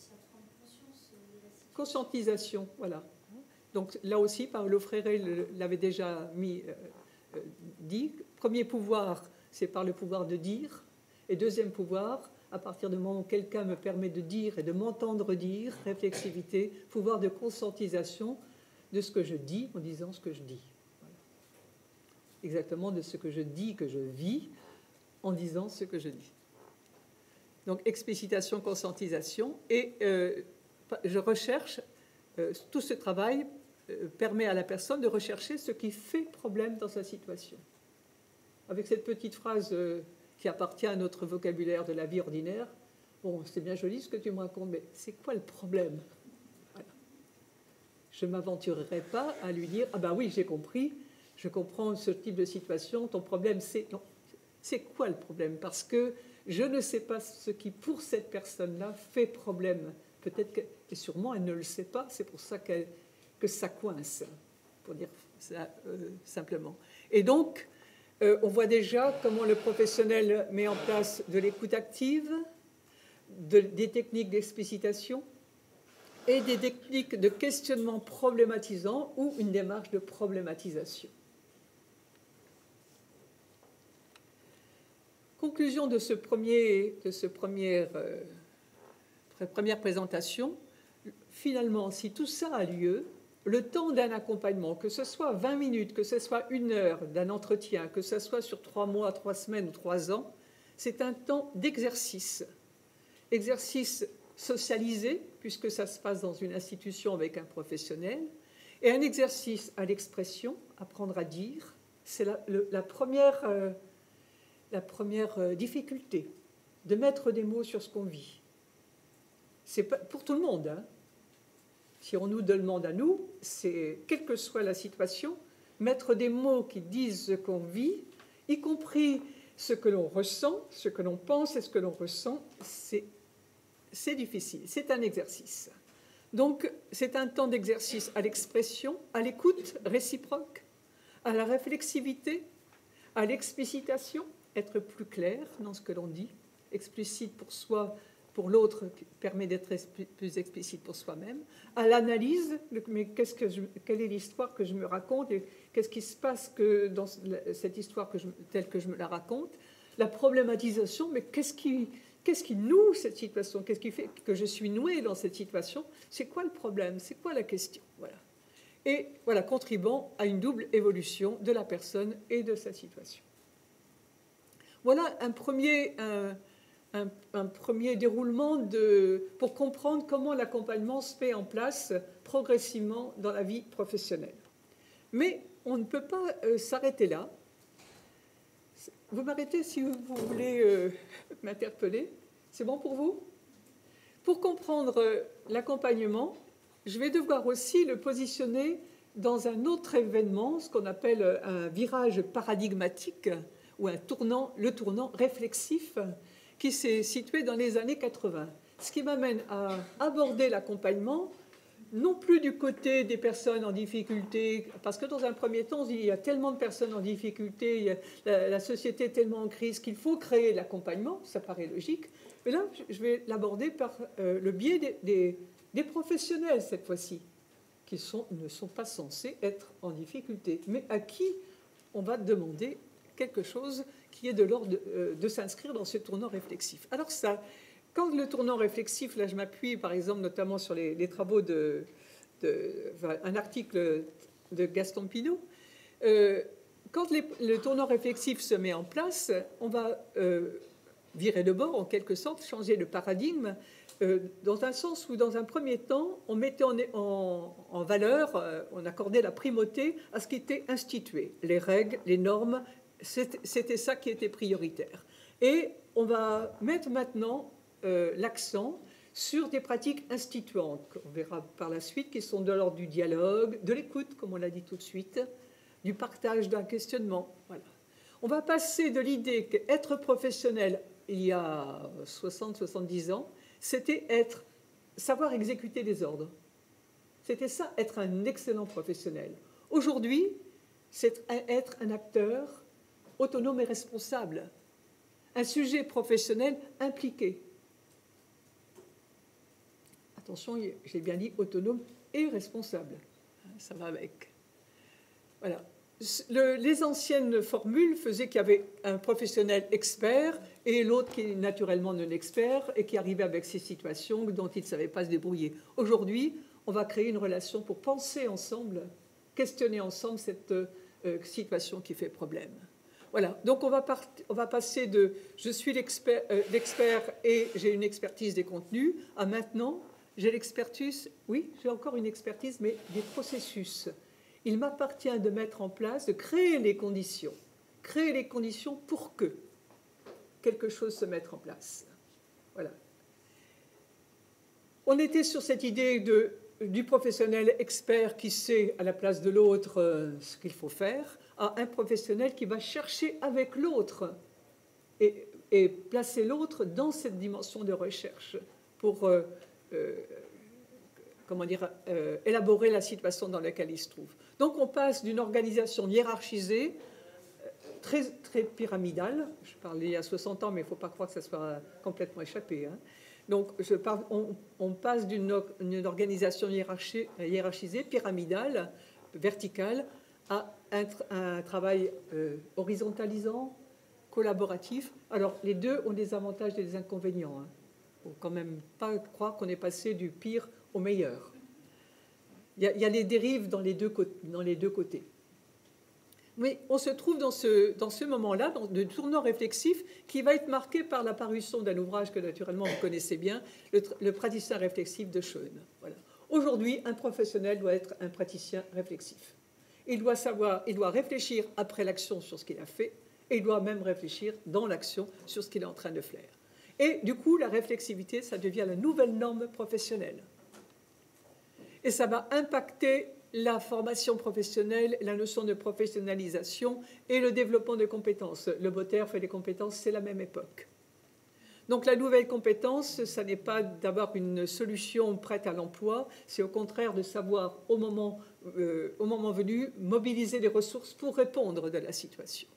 Conscientisation, voilà. Donc là aussi, Paulo Freire l'avait déjà dit. Premier pouvoir, c'est par le pouvoir de dire. Et deuxième pouvoir, à partir du moment où quelqu'un me permet de dire et de m'entendre dire, réflexivité, pouvoir de conscientisation de ce que je dis en disant ce que je dis. Voilà. Exactement de ce que je dis, que je vis, en disant ce que je dis. Donc explicitation, conscientisation. Et je recherche, tout ce travail permet à la personne de rechercher ce qui fait problème dans sa situation. Avec cette petite phrase qui appartient à notre vocabulaire de la vie ordinaire, bon, c'est bien joli ce que tu me racontes, mais c'est quoi le problème? Voilà. Je ne m'aventurerai pas à lui dire, ah ben oui, j'ai compris, je comprends ce type de situation, ton problème c'est... Non, c'est quoi le problème? Parce que je ne sais pas ce qui, pour cette personne-là, fait problème. Peut-être que, et sûrement, elle ne le sait pas, c'est pour ça que ça coince, pour dire ça simplement. Et donc, on voit déjà comment le professionnel met en place de l'écoute active, des techniques d'explicitation et des techniques de questionnement problématisant ou une démarche de problématisation. Conclusion de cette première présentation. Finalement, si tout ça a lieu, le temps d'un accompagnement, que ce soit 20 minutes, que ce soit 1 heure d'un entretien, que ce soit sur 3 mois, 3 semaines ou 3 ans, c'est un temps d'exercice. Exercice socialisé, puisque ça se passe dans une institution avec un professionnel, et un exercice à l'expression, apprendre à dire. C'est la première difficulté, de mettre des mots sur ce qu'on vit. C'est pas pour tout le monde, hein. Si on nous demande à nous, c'est, quelle que soit la situation, mettre des mots qui disent ce qu'on vit, y compris ce que l'on ressent, ce que l'on pense et ce que l'on ressent, c'est difficile, c'est un exercice. Donc, c'est un temps d'exercice à l'expression, à l'écoute réciproque, à la réflexivité, à l'explicitation, être plus clair dans ce que l'on dit, explicite pour soi, pour l'autre, permet d'être plus explicite pour soi-même, à l'analyse, mais quelle est l'histoire que je me raconte et qu'est-ce qui se passe dans cette histoire telle que je me la raconte, la problématisation, mais qu'est-ce qui noue cette situation, qu'est-ce qui fait que je suis nouée dans cette situation, c'est quoi le problème, c'est quoi la question, voilà. Et voilà, contribuant à une double évolution de la personne et de sa situation. Voilà un premier déroulement pour comprendre comment l'accompagnement se met en place progressivement dans la vie professionnelle. Mais on ne peut pas s'arrêter là. Vous m'arrêtez si vous voulez m'interpeller. C'est bon pour vous? Pour comprendre l'accompagnement, je vais devoir aussi le positionner dans un autre événement, ce qu'on appelle un virage paradigmatique, ou le tournant réflexif, qui s'est situé dans les années 80. Ce qui m'amène à aborder l'accompagnement, non plus du côté des personnes en difficulté, parce que dans un premier temps, il y a tellement de personnes en difficulté, la société est tellement en crise qu'il faut créer l'accompagnement, ça paraît logique. Mais là, je vais l'aborder par le biais des professionnels cette fois-ci. qui ne sont pas censés être en difficulté, mais à qui on va demander quelque chose qui est de l'ordre de s'inscrire dans ce tournant réflexif. Alors ça, quand le tournant réflexif, là je m'appuie par exemple notamment sur les travaux un article de Gaston Pinault, quand le tournant réflexif se met en place, on va virer de bord en quelque sorte, changer de paradigme, dans un sens où dans un premier temps, on mettait en valeur, on accordait la primauté à ce qui était institué, les règles, les normes, c'était ça qui était prioritaire. Et on va mettre maintenant l'accent sur des pratiques instituantes, qu'on verra par la suite, qui sont de l'ordre du dialogue, de l'écoute, comme on l'a dit tout de suite, du partage, d'un questionnement. Voilà. On va passer de l'idée qu'être professionnel, il y a 60-70 ans, c'était savoir exécuter des ordres. C'était ça, être un excellent professionnel. Aujourd'hui, c'est être un acteur autonome et responsable, un sujet professionnel impliqué. Attention, j'ai bien dit autonome et responsable. Ça va avec. Voilà. Les anciennes formules faisaient qu'il y avait un professionnel expert et l'autre qui est naturellement non expert et qui arrivait avec ces situations dont il ne savait pas se débrouiller. Aujourd'hui, on va créer une relation pour penser ensemble, questionner ensemble cette situation qui fait problème. Voilà, donc on va passer de « je suis l'expert et j'ai une expertise des contenus » à maintenant « j'ai l'expertise, oui, j'ai encore une expertise, mais des processus ». Il m'appartient de mettre en place, de créer les conditions pour que quelque chose se mette en place. Voilà. On était sur cette idée du professionnel expert qui sait à la place de l'autre ce qu'il faut faire, à un professionnel qui va chercher avec l'autre et placer l'autre dans cette dimension de recherche pour élaborer la situation dans laquelle il se trouve. Donc on passe d'une organisation hiérarchisée, très, très pyramidale, je parlais il y a 60 ans, mais il ne faut pas croire que ça soit complètement échappé. Hein. Donc on passe d'une organisation hiérarchisée, pyramidale, verticale, à un travail horizontalisant, collaboratif. Alors les deux ont des avantages et des inconvénients. Hein. Il ne faut quand même pas croire qu'on est passé du pire au meilleur. Il y a les dérives dans les deux côtés. Mais on se trouve dans ce moment-là, dans le tournant réflexif, qui va être marqué par la parution d'un ouvrage que naturellement vous connaissez bien, le praticien réflexif de Schoen. Voilà. Aujourd'hui, un professionnel doit être un praticien réflexif. Il doit réfléchir après l'action sur ce qu'il a fait, et il doit même réfléchir dans l'action sur ce qu'il est en train de faire. Et du coup, la réflexivité, ça devient la nouvelle norme professionnelle. Et ça va impacter la formation professionnelle, la notion de professionnalisation et le développement de compétences. Le Botter fait des compétences, c'est la même époque. Donc la nouvelle compétence, ça n'est pas d'avoir une solution prête à l'emploi, c'est au contraire de savoir au moment venu mobiliser les ressources pour répondre de la situation.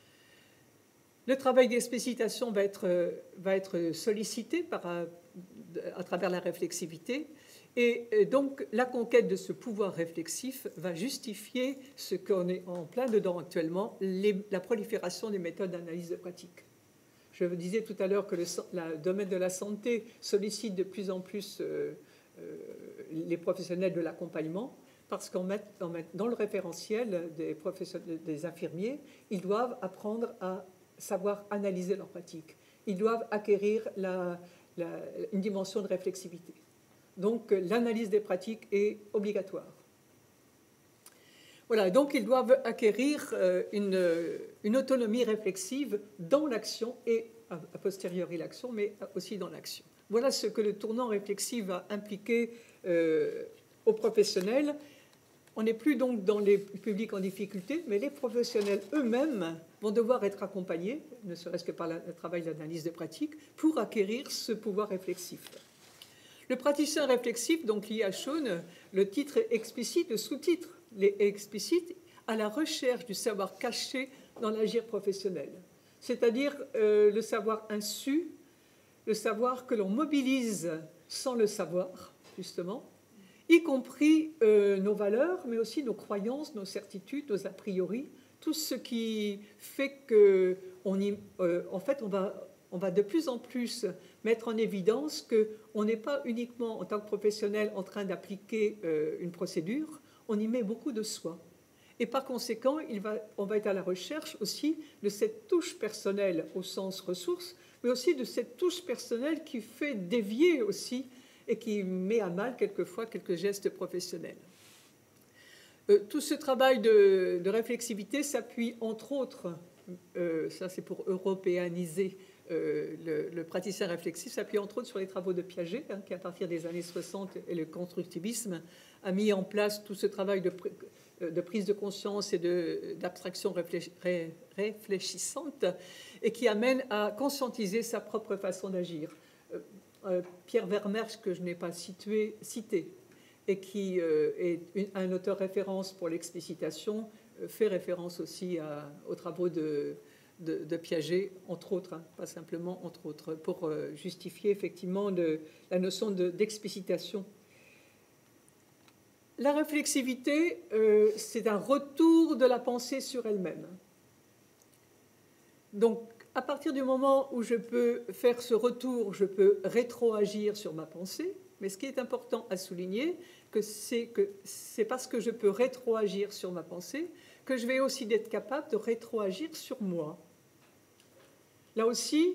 Le travail d'explicitation va être sollicité à travers la réflexivité. Et donc, la conquête de ce pouvoir réflexif va justifier ce qu'on est en plein dedans actuellement, la prolifération des méthodes d'analyse de pratique. Je vous disais tout à l'heure que le domaine de la santé sollicite de plus en plus les professionnels de l'accompagnement, parce qu'en dans le référentiel des infirmiers, ils doivent apprendre à savoir analyser leur pratique. Ils doivent acquérir une dimension de réflexivité. Donc, l'analyse des pratiques est obligatoire. Voilà, donc ils doivent acquérir une autonomie réflexive dans l'action et a posteriori l'action, mais aussi dans l'action. Voilà ce que le tournant réflexif va impliquer aux professionnels. On n'est plus donc dans les publics en difficulté, mais les professionnels eux-mêmes vont devoir être accompagnés, ne serait-ce que par le travail d'analyse des pratiques, pour acquérir ce pouvoir réflexif. Le praticien réflexif, donc lié à Schoen, le titre est explicite, le sous-titre est explicite, à la recherche du savoir caché dans l'agir professionnel. C'est-à-dire le savoir insu, le savoir que l'on mobilise sans le savoir, justement, y compris nos valeurs, mais aussi nos croyances, nos certitudes, nos a priori, tout ce qui fait que, en fait, on va de plus en plus mettre en évidence qu'on n'est pas uniquement, en tant que professionnel, en train d'appliquer une procédure, on y met beaucoup de soi. Et par conséquent, on va être à la recherche aussi de cette touche personnelle au sens ressources, mais aussi de cette touche personnelle qui fait dévier aussi et qui met à mal quelquefois quelques gestes professionnels. Tout ce travail de réflexivité s'appuie entre autres, ça c'est pour européaniser le praticien réflexif, s'appuie entre autres sur les travaux de Piaget, qui à partir des années 60 et le constructivisme a mis en place tout ce travail de prise de conscience et d'abstraction réfléchissante et qui amène à conscientiser sa propre façon d'agir. Pierre Vermersch, que je n'ai pas cité, et qui est un auteur référence pour l'explicitation, fait référence aussi aux travaux de Piaget, entre autres, pas simplement entre autres, pour justifier effectivement la notion d'explicitation. La réflexivité, c'est un retour de la pensée sur elle-même. Donc, à partir du moment où je peux faire ce retour, je peux rétroagir sur ma pensée. Mais ce qui est important à souligner, c'est parce que je peux rétroagir sur ma pensée que je vais aussi être capable de rétroagir sur moi. Là aussi,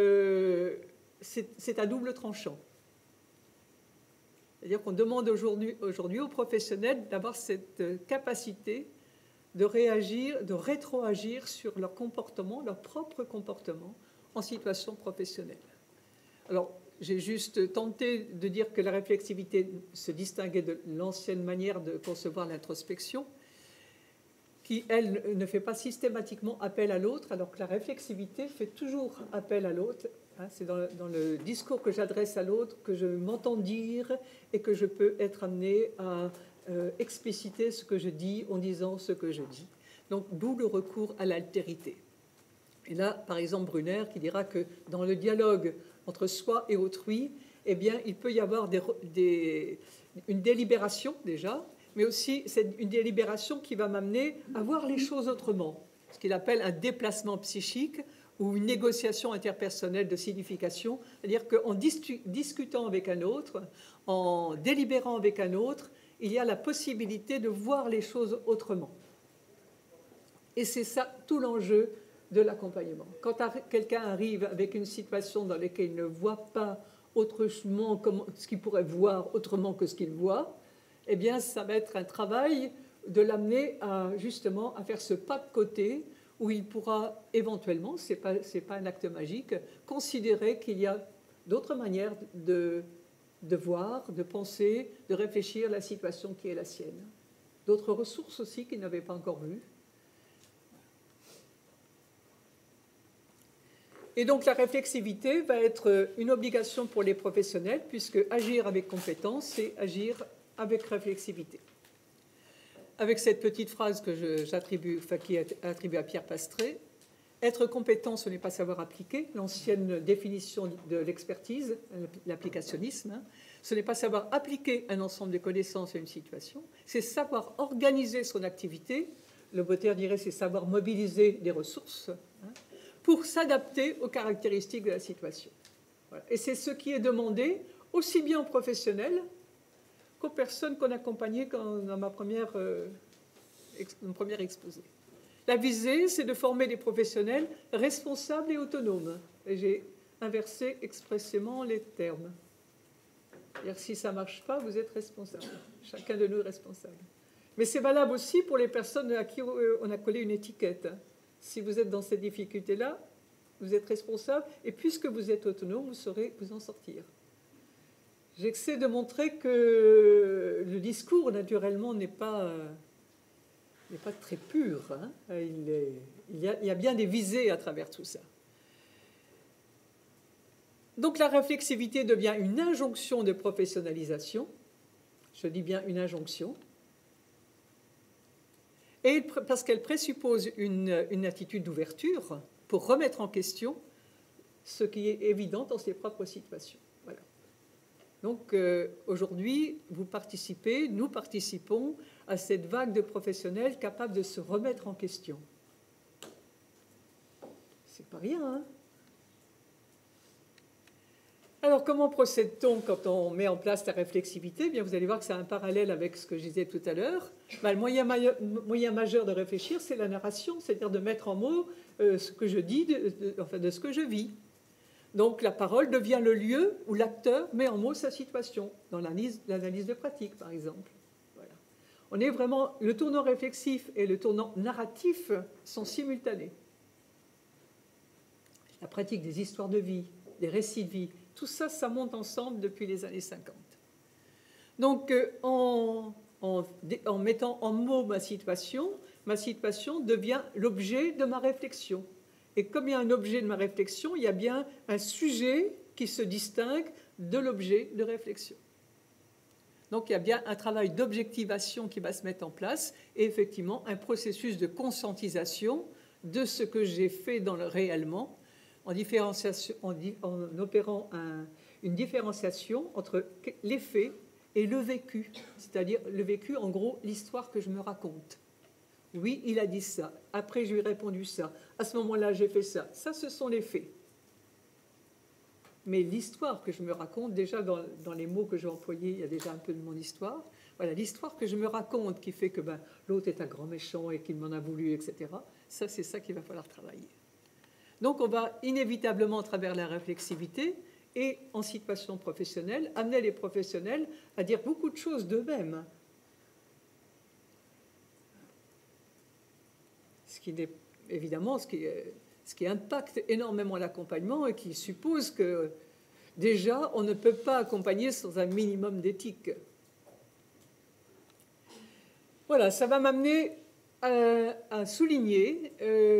c'est à double tranchant. C'est-à-dire qu'on demande aujourd'hui aux professionnels d'avoir cette capacité de réagir, de rétroagir sur leur comportement, leur propre comportement en situation professionnelle. Alors, j'ai juste tenté de dire que la réflexivité se distinguait de l'ancienne manière de concevoir l'introspection, qui, elle, ne fait pas systématiquement appel à l'autre, alors que la réflexivité fait toujours appel à l'autre. C'est dans le discours que j'adresse à l'autre que je m'entends dire et que je peux être amené à expliciter ce que je dis en disant ce que je dis. Donc, d'où le recours à l'altérité. Et là, par exemple, Brunner qui dira que dans le dialogue entre soi et autrui, eh bien, il peut y avoir une délibération déjà, mais aussi une délibération qui va m'amener à voir les choses autrement, ce qu'il appelle un déplacement psychique ou une négociation interpersonnelle de signification, c'est-à-dire qu'en discutant avec un autre, en délibérant avec un autre, il y a la possibilité de voir les choses autrement. Et c'est ça tout l'enjeu de l'accompagnement. Quand quelqu'un arrive avec une situation dans laquelle il ne voit pas autrement ce qu'il pourrait voir autrement que ce qu'il voit, eh bien, ça va être un travail de l'amener justement à faire ce pas de côté où il pourra éventuellement, c'est pas un acte magique, considérer qu'il y a d'autres manières de voir, de penser, de réfléchir à la situation qui est la sienne. D'autres ressources aussi qu'il n'avait pas encore vues. Et donc la réflexivité va être une obligation pour les professionnels, puisque agir avec compétence, c'est agir avec réflexivité. Avec cette petite phrase qui est attribuée à Pierre Pastré, être compétent, ce n'est pas savoir appliquer, l'ancienne définition de l'expertise, l'applicationnisme, ce n'est pas savoir appliquer un ensemble de connaissances à une situation, c'est savoir organiser son activité, le Botter dirait c'est savoir mobiliser des ressources, pour s'adapter aux caractéristiques de la situation. Voilà. Et c'est ce qui est demandé aussi bien aux professionnels qu'aux personnes qu'on accompagnait dans mon premier exposé. La visée, c'est de former des professionnels responsables et autonomes. Et j'ai inversé expressément les termes. C'est-à-dire si ça ne marche pas, vous êtes responsable. Chacun de nous est responsable. Mais c'est valable aussi pour les personnes à qui on a collé une étiquette. Si vous êtes dans cette difficulté-là, vous êtes responsable, et puisque vous êtes autonome, vous saurez vous en sortir. J'essaie de montrer que le discours, naturellement, n'est pas très pur. Il y a bien des visées à travers tout ça. Donc la réflexivité devient une injonction de professionnalisation. Je dis bien une injonction. Et parce qu'elle présuppose une attitude d'ouverture pour remettre en question ce qui est évident dans ses propres situations. Voilà. Donc aujourd'hui, vous participez, nous participons à cette vague de professionnels capables de se remettre en question. C'est pas rien, hein? Alors, comment procède-t-on quand on met en place la réflexivité? Eh bien, vous allez voir que c'est un parallèle avec ce que je disais tout à l'heure. Ben, le moyen majeur de réfléchir, c'est la narration, c'est-à-dire de mettre en mots ce que je dis, de ce que je vis. Donc, la parole devient le lieu où l'acteur met en mots sa situation, dans l'analyse de pratique, par exemple. Voilà. On est vraiment, le tournant réflexif et le tournant narratif sont simultanés. La pratique des histoires de vie, des récits de vie, tout ça, ça monte ensemble depuis les années 50. Donc, en mettant en mots ma situation devient l'objet de ma réflexion. Et comme il y a un objet de ma réflexion, il y a bien un sujet qui se distingue de l'objet de réflexion. Donc, il y a bien un travail d'objectivation qui va se mettre en place et effectivement un processus de conscientisation de ce que j'ai fait dans le réellement, en opérant une différenciation entre les faits et le vécu, c'est-à-dire le vécu, en gros, l'histoire que je me raconte. Oui, il a dit ça, après je lui ai répondu ça, à ce moment-là j'ai fait ça. Ça, ce sont les faits. Mais l'histoire que je me raconte, déjà dans les mots que j'ai employés, il y a déjà un peu de mon histoire. Voilà, l'histoire que je me raconte qui fait que l'autre est un grand méchant et qu'il m'en a voulu, etc. Ça, c'est ça qu'il va falloir travailler. Donc, on va inévitablement, à travers la réflexivité et en situation professionnelle, amener les professionnels à dire beaucoup de choses d'eux-mêmes. Ce qui est évidemment ce qui impacte énormément l'accompagnement et qui suppose que, déjà, on ne peut pas accompagner sans un minimum d'éthique. Voilà, ça va m'amener à souligner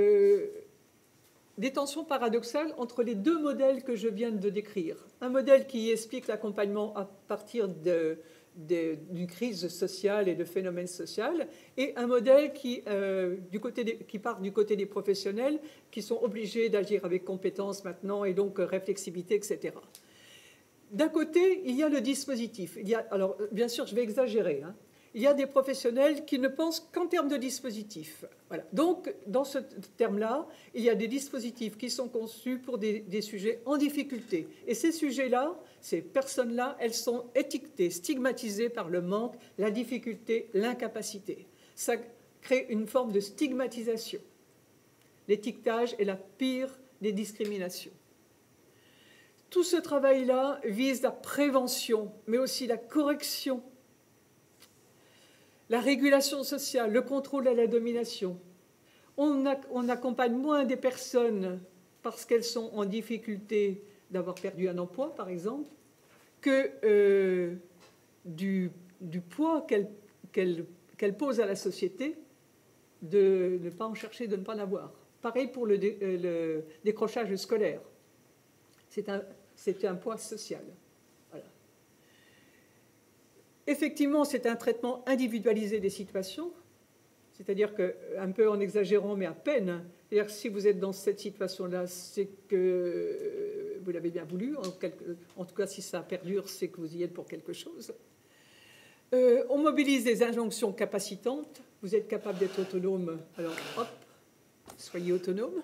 des tensions paradoxales entre les deux modèles que je viens de décrire. Un modèle qui explique l'accompagnement à partir d'une crise sociale et de phénomènes sociaux, et un modèle qui part du côté des professionnels qui sont obligés d'agir avec compétence maintenant et donc réflexivité, etc. D'un côté, il y a le dispositif. Alors, bien sûr, je vais exagérer, hein. Il y a des professionnels qui ne pensent qu'en termes de dispositifs. Voilà. Donc, dans ce terme-là, il y a des dispositifs qui sont conçus pour des sujets en difficulté. Et ces sujets-là, ces personnes-là, elles sont étiquetées, stigmatisées par le manque, la difficulté, l'incapacité. Ça crée une forme de stigmatisation. L'étiquetage est la pire des discriminations. Tout ce travail-là vise la prévention, mais aussi la correction, la régulation sociale, le contrôle de la domination. On accompagne moins des personnes parce qu'elles sont en difficulté d'avoir perdu un emploi, par exemple, que du poids qu'elles posent à la société de ne pas en chercher, de ne pas l'avoir. Pareil pour le décrochage scolaire. C'est un poids social. Effectivement, c'est un traitement individualisé des situations, c'est-à-dire qu'un peu en exagérant, mais à peine, c'est-à-dire que si vous êtes dans cette situation-là, c'est que vous l'avez bien voulu, en tout cas si ça perdure, c'est que vous y êtes pour quelque chose. On mobilise des injonctions capacitantes, vous êtes capable d'être autonome, alors hop, soyez autonome.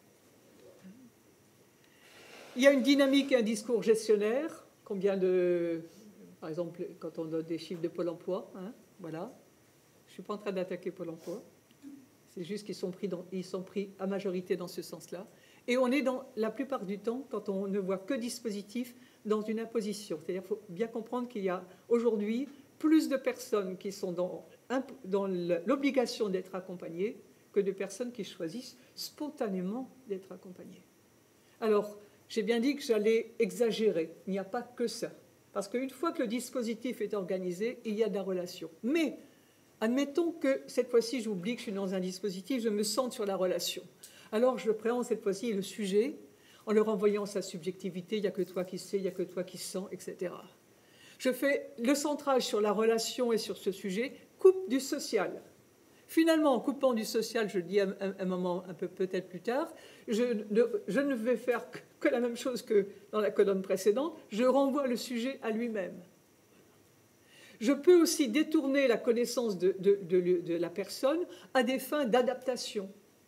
Il y a une dynamique et un discours gestionnaire, par exemple, quand on donne des chiffres de Pôle emploi, hein, voilà. Je ne suis pas en train d'attaquer Pôle emploi. C'est juste qu'ils sont pris à majorité dans ce sens-là. Et on est dans, la plupart du temps, quand on ne voit que dispositifs, dans une imposition. C'est-à-dire qu'il faut bien comprendre qu'il y a aujourd'hui plus de personnes qui sont dans l'obligation d'être accompagnées que de personnes qui choisissent spontanément d'être accompagnées. Alors, j'ai bien dit que j'allais exagérer. Il n'y a pas que ça. Parce qu'une fois que le dispositif est organisé, il y a de la relation. Mais admettons que cette fois-ci, j'oublie que je suis dans un dispositif, je me centre sur la relation. Alors je prends cette fois-ci le sujet en leur renvoyant sa subjectivité, il n'y a que toi qui sais, il n'y a que toi qui sens, etc. Je fais le centrage sur la relation et sur ce sujet, coupe du social. Finalement, en coupant du social, je le dis un moment un peu peut-être plus tard, je ne vais faire que la même chose que dans la colonne précédente, je renvoie le sujet à lui-même. Je peux aussi détourner la connaissance de la personne à des fins d'adaptation.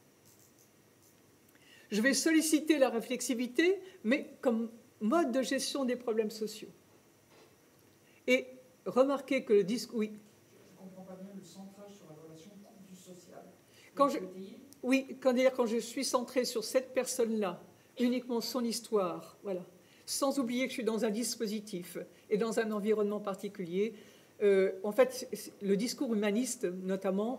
Je vais solliciter la réflexivité, mais comme mode de gestion des problèmes sociaux. Et remarquez que le discours... Oui. Je ne comprends pas bien le centrage sur la relation du social. Oui, quand je suis centrée sur cette personne-là, uniquement son histoire, voilà, sans oublier que je suis dans un dispositif et dans un environnement particulier, en fait, le discours humaniste, notamment,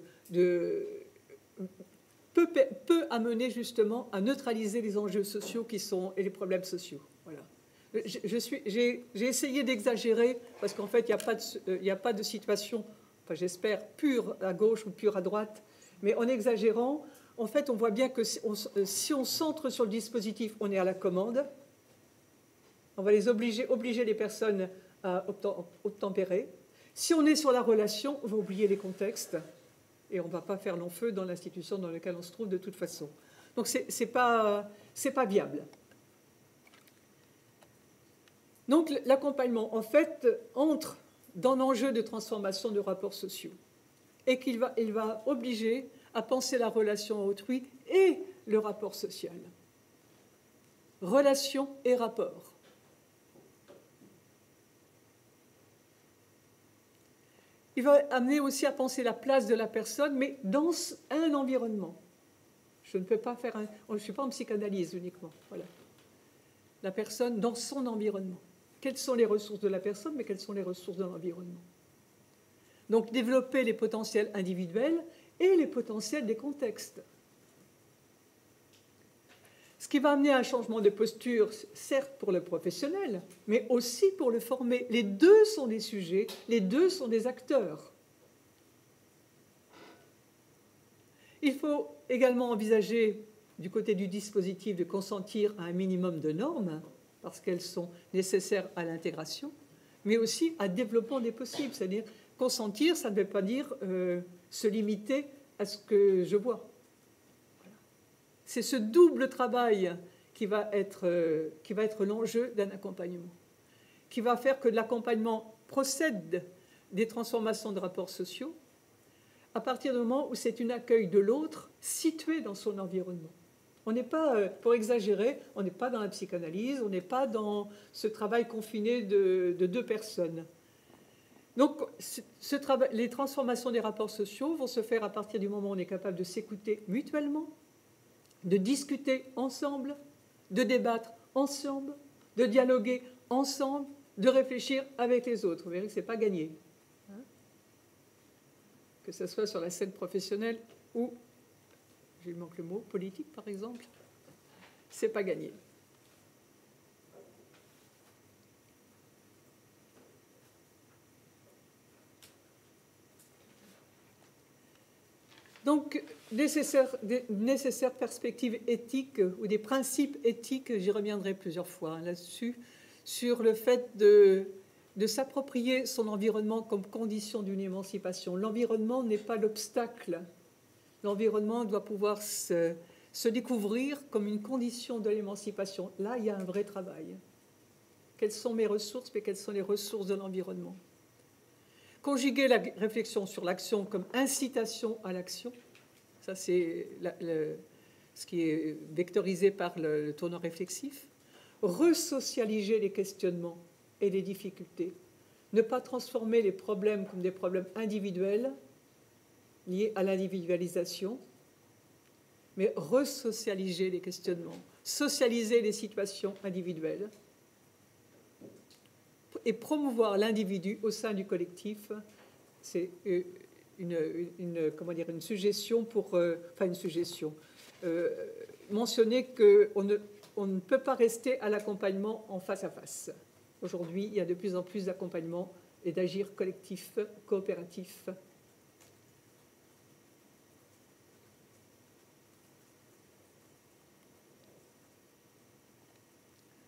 peut amener justement à neutraliser les enjeux sociaux et les problèmes sociaux. Voilà. J'ai essayé d'exagérer parce qu'en fait, il n'y a pas de situation, enfin, j'espère, pure à gauche ou pure à droite, mais en exagérant, en fait, on voit bien que si on centre sur le dispositif, on est à la commande. On va obliger les personnes à obtempérer. Si on est sur la relation, on va oublier les contextes et on ne va pas faire long feu dans l'institution dans laquelle on se trouve de toute façon. Donc, c'est pas viable. Donc, l'accompagnement, en fait, entre dans l'enjeu de transformation de rapports sociaux et il va obliger à penser la relation à autrui et le rapport social. Relation et rapport. Il va amener aussi à penser la place de la personne, mais dans un environnement. Je ne peux pas faire je ne suis pas en psychanalyse uniquement. Voilà. La personne dans son environnement. Quelles sont les ressources de la personne, mais quelles sont les ressources de l'environnement. Donc, développer les potentiels individuels et les potentiels des contextes. Ce qui va amener à un changement de posture, certes pour le professionnel, mais aussi pour le formé. Les deux sont des sujets, les deux sont des acteurs. Il faut également envisager, du côté du dispositif, de consentir à un minimum de normes, parce qu'elles sont nécessaires à l'intégration, mais aussi à développement des possibles. C'est-à-dire, consentir, ça ne veut pas dire se limiter à ce que je vois. C'est ce double travail qui va être l'enjeu d'un accompagnement, qui va faire que l'accompagnement procède des transformations de rapports sociaux à partir du moment où c'est un accueil de l'autre situé dans son environnement. On n'est pas, pour exagérer, on n'est pas dans la psychanalyse, on n'est pas dans ce travail confiné de deux personnes. Donc, les transformations des rapports sociaux vont se faire à partir du moment où on est capable de s'écouter mutuellement, de discuter ensemble, de débattre ensemble, de dialoguer ensemble, de réfléchir avec les autres. Vous verrez que ce n'est pas gagné. Que ce soit sur la scène professionnelle ou, il manque le mot, politique par exemple, ce n'est pas gagné. Donc, nécessaires perspectives éthiques ou des principes éthiques, j'y reviendrai plusieurs fois là-dessus, sur le fait de s'approprier son environnement comme condition d'une émancipation. L'environnement n'est pas l'obstacle. L'environnement doit pouvoir se découvrir comme une condition de l'émancipation. Là, il y a un vrai travail. Quelles sont mes ressources, mais quelles sont les ressources de l'environnement ? Conjuguer la réflexion sur l'action comme incitation à l'action, ça c'est ce qui est vectorisé par le tournant réflexif. Resocialiser les questionnements et les difficultés. Ne pas transformer les problèmes comme des problèmes individuels liés à l'individualisation, mais resocialiser les questionnements, socialiser les situations individuelles et promouvoir l'individu au sein du collectif. C'est une suggestion mentionner qu'on ne peut pas rester à l'accompagnement en face à face. Aujourd'hui, il y a de plus en plus d'accompagnement et d'agir collectif, coopératif.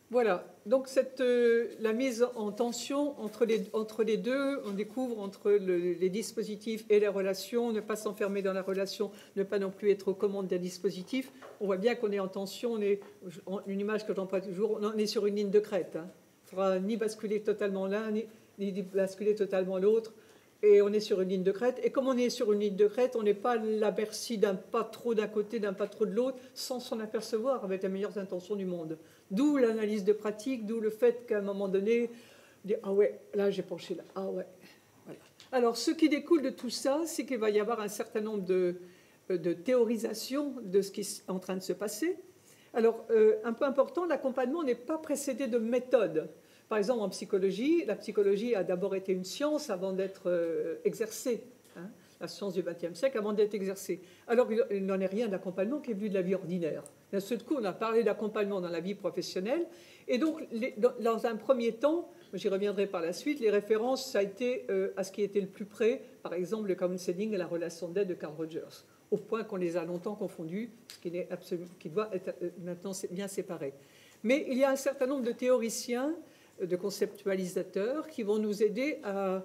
Voilà, donc la mise en tension entre les deux, on découvre entre les dispositifs et les relations, ne pas s'enfermer dans la relation, ne pas non plus être aux commandes d'un dispositif. On voit bien qu'on est en tension, une image que j'emploie toujours, on est sur une ligne de crête. Hein. Il ne faudra ni basculer totalement l'un, ni basculer totalement l'autre. Et on est sur une ligne de crête. Et comme on est sur une ligne de crête, on n'est pas la merci d'un pas trop d'un côté, d'un pas trop de l'autre, sans s'en apercevoir avec les meilleures intentions du monde. D'où l'analyse de pratique, d'où le fait qu'à un moment donné, dire ah ouais, là j'ai penché là, ah ouais. Voilà. Alors ce qui découle de tout ça, c'est qu'il va y avoir un certain nombre de théorisations de ce qui est en train de se passer. Alors un peu important, l'accompagnement n'est pas précédé de méthode. Par exemple, en psychologie, la psychologie a d'abord été une science avant d'être exercée. Hein, la science du XXe siècle avant d'être exercée. Alors, il n'en est rien d'accompagnement qui est venu de la vie ordinaire. D'un seul coup, on a parlé d'accompagnement dans la vie professionnelle. Et donc, dans un premier temps, j'y reviendrai par la suite, les références, ça a été à ce qui était le plus près, par exemple, le counseling et la relation d'aide de Carl Rogers, au point qu'on les a longtemps confondus, ce qui doit être maintenant bien séparé. Mais il y a un certain nombre de théoriciens, de conceptualisateurs qui vont nous aider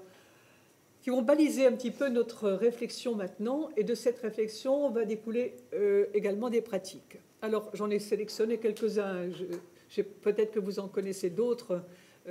qui vont baliser un petit peu notre réflexion maintenant, et de cette réflexion va découler également des pratiques. Alors j'en ai sélectionné quelques-uns, peut-être que vous en connaissez d'autres.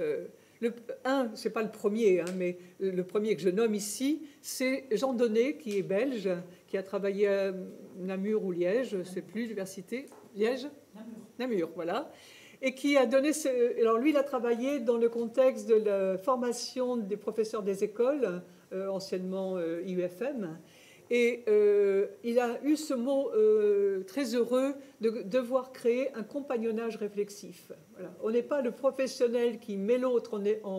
C'est pas le premier, hein, mais le premier que je nomme ici, c'est Jean Donnet, qui est belge, qui a travaillé à Namur ou Liège, je ne sais plus, l'université, Liège, Namur, voilà. Et qui a donné... Alors lui, il a travaillé dans le contexte de la formation des professeurs des écoles, anciennement IUFM, et il a eu ce mot très heureux de devoir créer un compagnonnage réflexif. Voilà. On n'est pas le professionnel qui met l'autre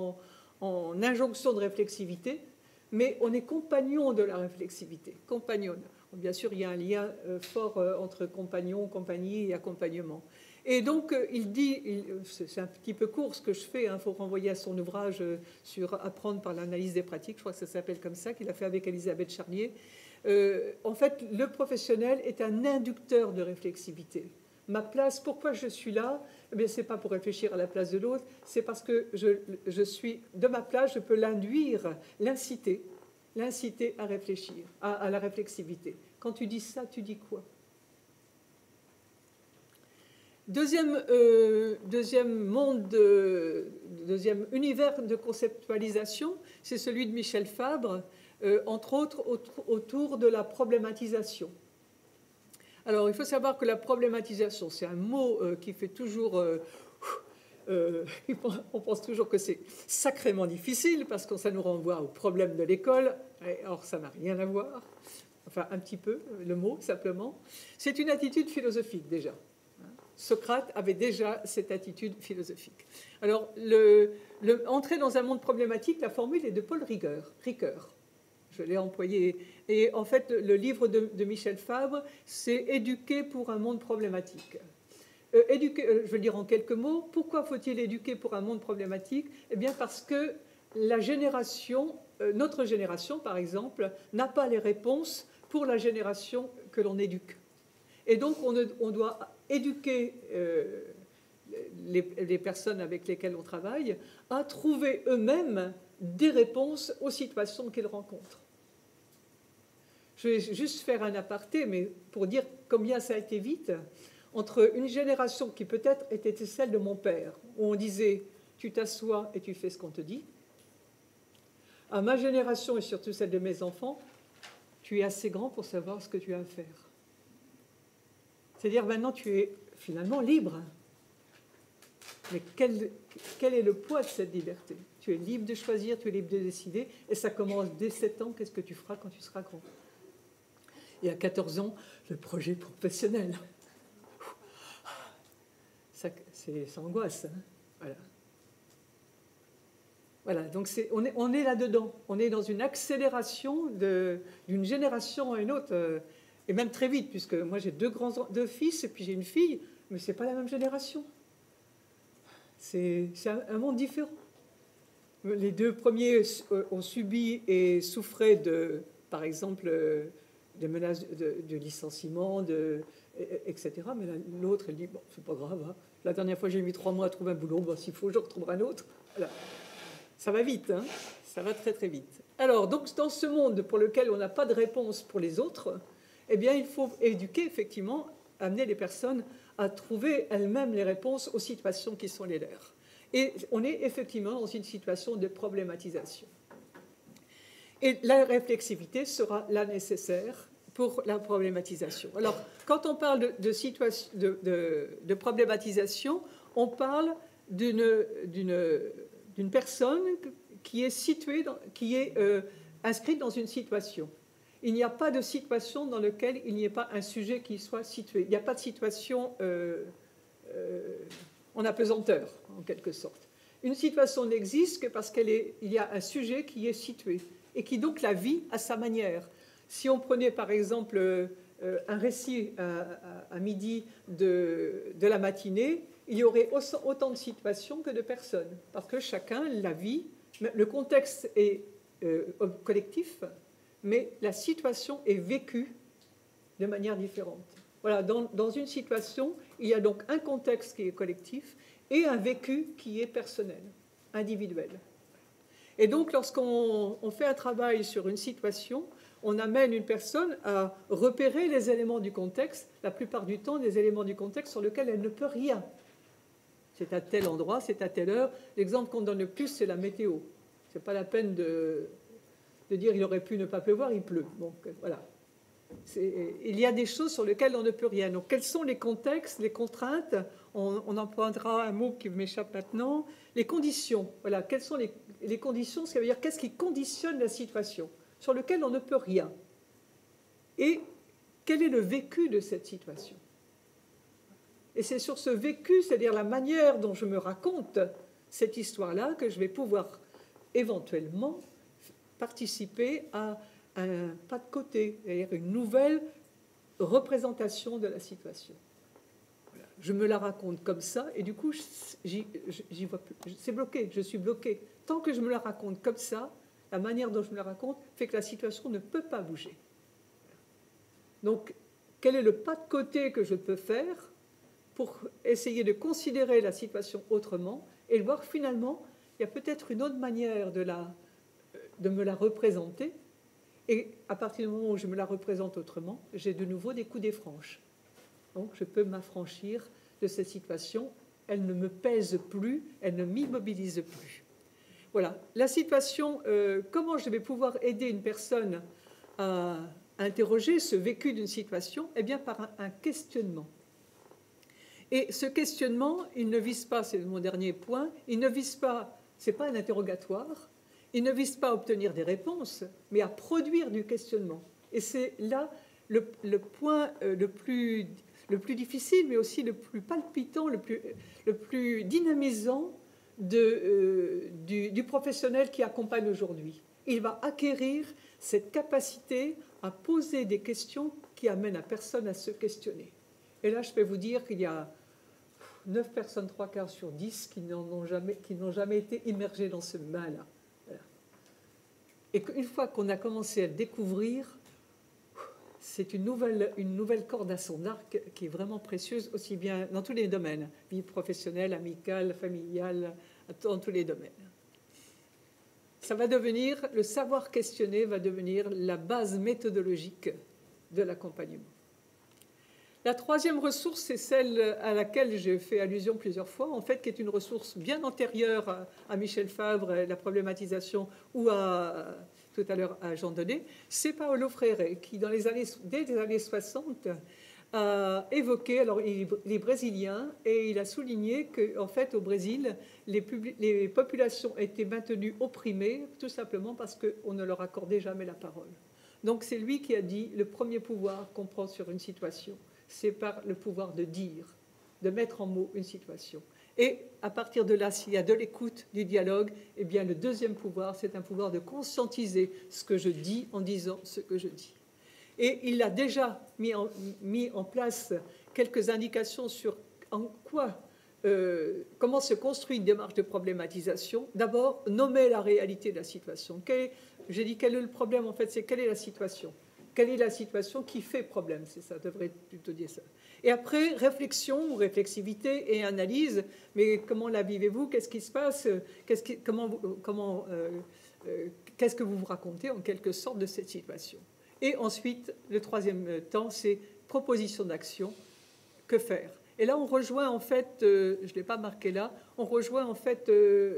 en injonction de réflexivité, mais on est compagnon de la réflexivité, compagnon. Bien sûr, il y a un lien fort entre compagnon, compagnie et accompagnement. Et donc, il dit, c'est un petit peu court ce que je fais, il faut renvoyer à son ouvrage sur Apprendre par l'analyse des pratiques, je crois que ça s'appelle comme ça, qu'il a fait avec Elisabeth Charnier. En fait, le professionnel est un inducteur de réflexivité. Ma place, pourquoi je suis là? Eh ce n'est pas pour réfléchir à la place de l'autre, c'est parce que je suis, de ma place, je peux l'induire, l'inciter à réfléchir, à la réflexivité. Quand tu dis ça, tu dis quoi? Deuxième univers de conceptualisation, c'est celui de Michel Fabre, entre autres autour de la problématisation. Alors, il faut savoir que la problématisation, c'est un mot qui fait toujours... on pense toujours que c'est sacrément difficile parce que ça nous renvoie au problème de l'école. Or, ça n'a rien à voir. Enfin, un petit peu, le mot, simplement. C'est une attitude philosophique, déjà. Socrate avait déjà cette attitude philosophique. Alors, entrer dans un monde problématique, la formule est de Paul Ricoeur. Je l'ai employé. Et en fait, le livre de Michel Fabre, c'est « Éduquer pour un monde problématique ». Je vais le dire en quelques mots. Pourquoi faut-il éduquer pour un monde problématique? Eh bien, parce que notre génération, par exemple, n'a pas les réponses pour la génération que l'on éduque. Et donc, on doit éduquer les personnes avec lesquelles on travaille à trouver eux-mêmes des réponses aux situations qu'ils rencontrent. Je vais juste faire un aparté, mais pour dire combien ça a été vite, entre une génération qui peut-être était celle de mon père, où on disait « tu t'assois et tu fais ce qu'on te dit », à ma génération et surtout celle de mes enfants, « tu es assez grand pour savoir ce que tu as à faire ». C'est-à-dire maintenant tu es finalement libre. Mais quel est le poids de cette liberté? Tu es libre de choisir, tu es libre de décider, et ça commence dès 7 ans, qu'est-ce que tu feras quand tu seras grand? Et à 14 ans, le projet professionnel. Ça angoisse. Hein, voilà. Voilà, donc on est là-dedans. On est dans une accélération d'une génération à une autre. Et même très vite, puisque moi j'ai deux fils et puis j'ai une fille, mais ce n'est pas la même génération. C'est un monde différent. Les deux premiers ont subi et souffraient par exemple, de menaces de licenciement, etc. Mais l'autre, elle dit, bon, c'est pas grave, hein. La dernière fois, j'ai mis 3 mois à trouver un boulot, bon, s'il faut, je retrouverai un autre. Voilà. Ça va vite, hein. Ça va très très vite. Alors, donc, dans ce monde pour lequel on n'a pas de réponse pour les autres, eh bien, il faut éduquer, effectivement, amener les personnes à trouver elles-mêmes les réponses aux situations qui sont les leurs. Et on est effectivement dans une situation de problématisation. Et la réflexivité sera là nécessaire pour la problématisation. Alors, quand on parle de problématisation, on parle d'une personne qui est située, qui est inscrite dans une situation. Il n'y a pas de situation dans laquelle il n'y ait pas un sujet qui soit situé. Il n'y a pas de situation en apesanteur, en quelque sorte. Une situation n'existe que parce qu'il y a un sujet qui est situé et qui donc la vit à sa manière. Si on prenait par exemple un récit à midi de la matinée, il y aurait autant de situations que de personnes, parce que chacun la vit. Le contexte est collectif, mais la situation est vécue de manière différente. Voilà, dans une situation, il y a donc un contexte qui est collectif et un vécu qui est personnel, individuel. Et donc, lorsqu'on fait un travail sur une situation, on amène une personne à repérer les éléments du contexte, la plupart du temps des éléments du contexte sur lesquels elle ne peut rien. C'est à tel endroit, c'est à telle heure. L'exemple qu'on donne le plus, c'est la météo. Ce n'est pas la peine de dire il aurait pu ne pas pleuvoir, il pleut. Donc voilà. Il y a des choses sur lesquelles on ne peut rien. Donc quels sont les contextes, les contraintes? On empruntera un mot qui m'échappe maintenant. Les conditions. Voilà. Quelles sont les conditions? Ça veut dire qu'est-ce qui conditionne la situation sur lequel on ne peut rien? Et quel est le vécu de cette situation? Et c'est sur ce vécu, c'est-à-dire la manière dont je me raconte cette histoire-là, que je vais pouvoir éventuellement participer à un pas de côté, c'est-à-dire une nouvelle représentation de la situation. Voilà. Je me la raconte comme ça, et du coup, j'y vois plus. C'est bloqué, je suis bloqué. Tant que je me la raconte comme ça, la manière dont je me la raconte fait que la situation ne peut pas bouger. Donc, quel est le pas de côté que je peux faire pour essayer de considérer la situation autrement et de voir finalement, il y a peut-être une autre manière de me la représenter. Et à partir du moment où je me la représente autrement, j'ai de nouveau des coups des franches. Donc je peux m'affranchir de cette situation. Elle ne me pèse plus, elle ne m'immobilise plus. Voilà. La situation, comment je vais pouvoir aider une personne à interroger ce vécu d'une situation? Eh bien par un questionnement. Et ce questionnement, il ne vise pas, c'est mon dernier point, il ne vise pas, ce n'est pas un interrogatoire, il ne vise pas à obtenir des réponses, mais à produire du questionnement. Et c'est là le point le plus difficile, mais aussi le plus palpitant, le plus dynamisant du professionnel qui accompagne aujourd'hui. Il va acquérir cette capacité à poser des questions qui amènent la personne à se questionner. Et là, je peux vous dire qu'il y a 9 personnes, 3 quarts sur 10, qui n'ont jamais été immergées dans ce bain-là. Voilà. Et qu'une fois qu'on a commencé à le découvrir, c'est une nouvelle corde à son arc qui est vraiment précieuse, aussi bien dans tous les domaines, vie professionnelle, amicale, familiale, dans tous les domaines. Ça va devenir, le savoir questionner va devenir la base méthodologique de l'accompagnement. La troisième ressource, c'est celle à laquelle j'ai fait allusion plusieurs fois, en fait, qui est une ressource bien antérieure à Michel Favre, la problématisation, ou tout à l'heure à Jean Donnet. C'est Paolo Freire qui, dès les années 60, a évoqué, alors il est brésilien, et il a souligné qu'en fait, au Brésil, les populations étaient maintenues opprimées, tout simplement parce qu'on ne leur accordait jamais la parole. Donc c'est lui qui a dit, le premier pouvoir qu'on prend sur une situation, c'est par le pouvoir de dire, de mettre en mots une situation. Et à partir de là, s'il y a de l'écoute, du dialogue, eh bien le deuxième pouvoir, c'est un pouvoir de conscientiser ce que je dis en disant ce que je dis. Et il a déjà mis en place quelques indications sur comment se construit une démarche de problématisation. D'abord, nommer la réalité de la situation. J'ai dit quel est le problème, en fait, c'est quelle est la situation. quelle est la situation qui fait problème, c'est ça, devrait plutôt dire ça. Et après, réflexion ou réflexivité et analyse, mais comment la vivez-vous, qu'est-ce qui se passe, qu'est-ce que vous vous racontez en quelque sorte de cette situation. Et ensuite, le troisième temps, c'est proposition d'action, que faire. Et là, on rejoint en fait, je ne l'ai pas marqué là, on rejoint en fait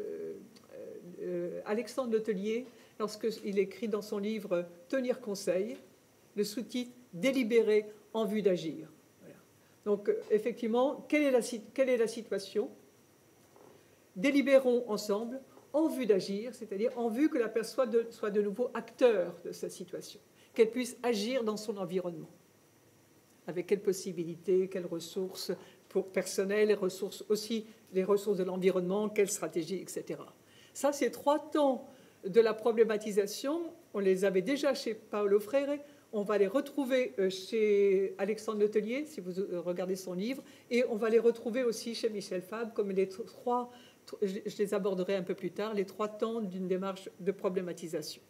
Alexandre Letellier, lorsqu'il écrit dans son livre « Tenir conseil », le sous-titre « Délibérer en vue d'agir ». Voilà. Donc, effectivement, quelle est la situation? Délibérons ensemble en vue d'agir, c'est-à-dire en vue que la personne soit de nouveau acteur de sa situation, qu'elle puisse agir dans son environnement. Avec quelles possibilités, quelles ressources personnelles, les ressources aussi, les ressources de l'environnement, quelles stratégies, etc. Ça, ces 3 temps de la problématisation, on les avait déjà chez Paulo Freire, on va les retrouver chez Alexandre Letellier, si vous regardez son livre, et on va les retrouver aussi chez Michel Fabre, comme les 3, je les aborderai un peu plus tard, les 3 temps d'une démarche de problématisation.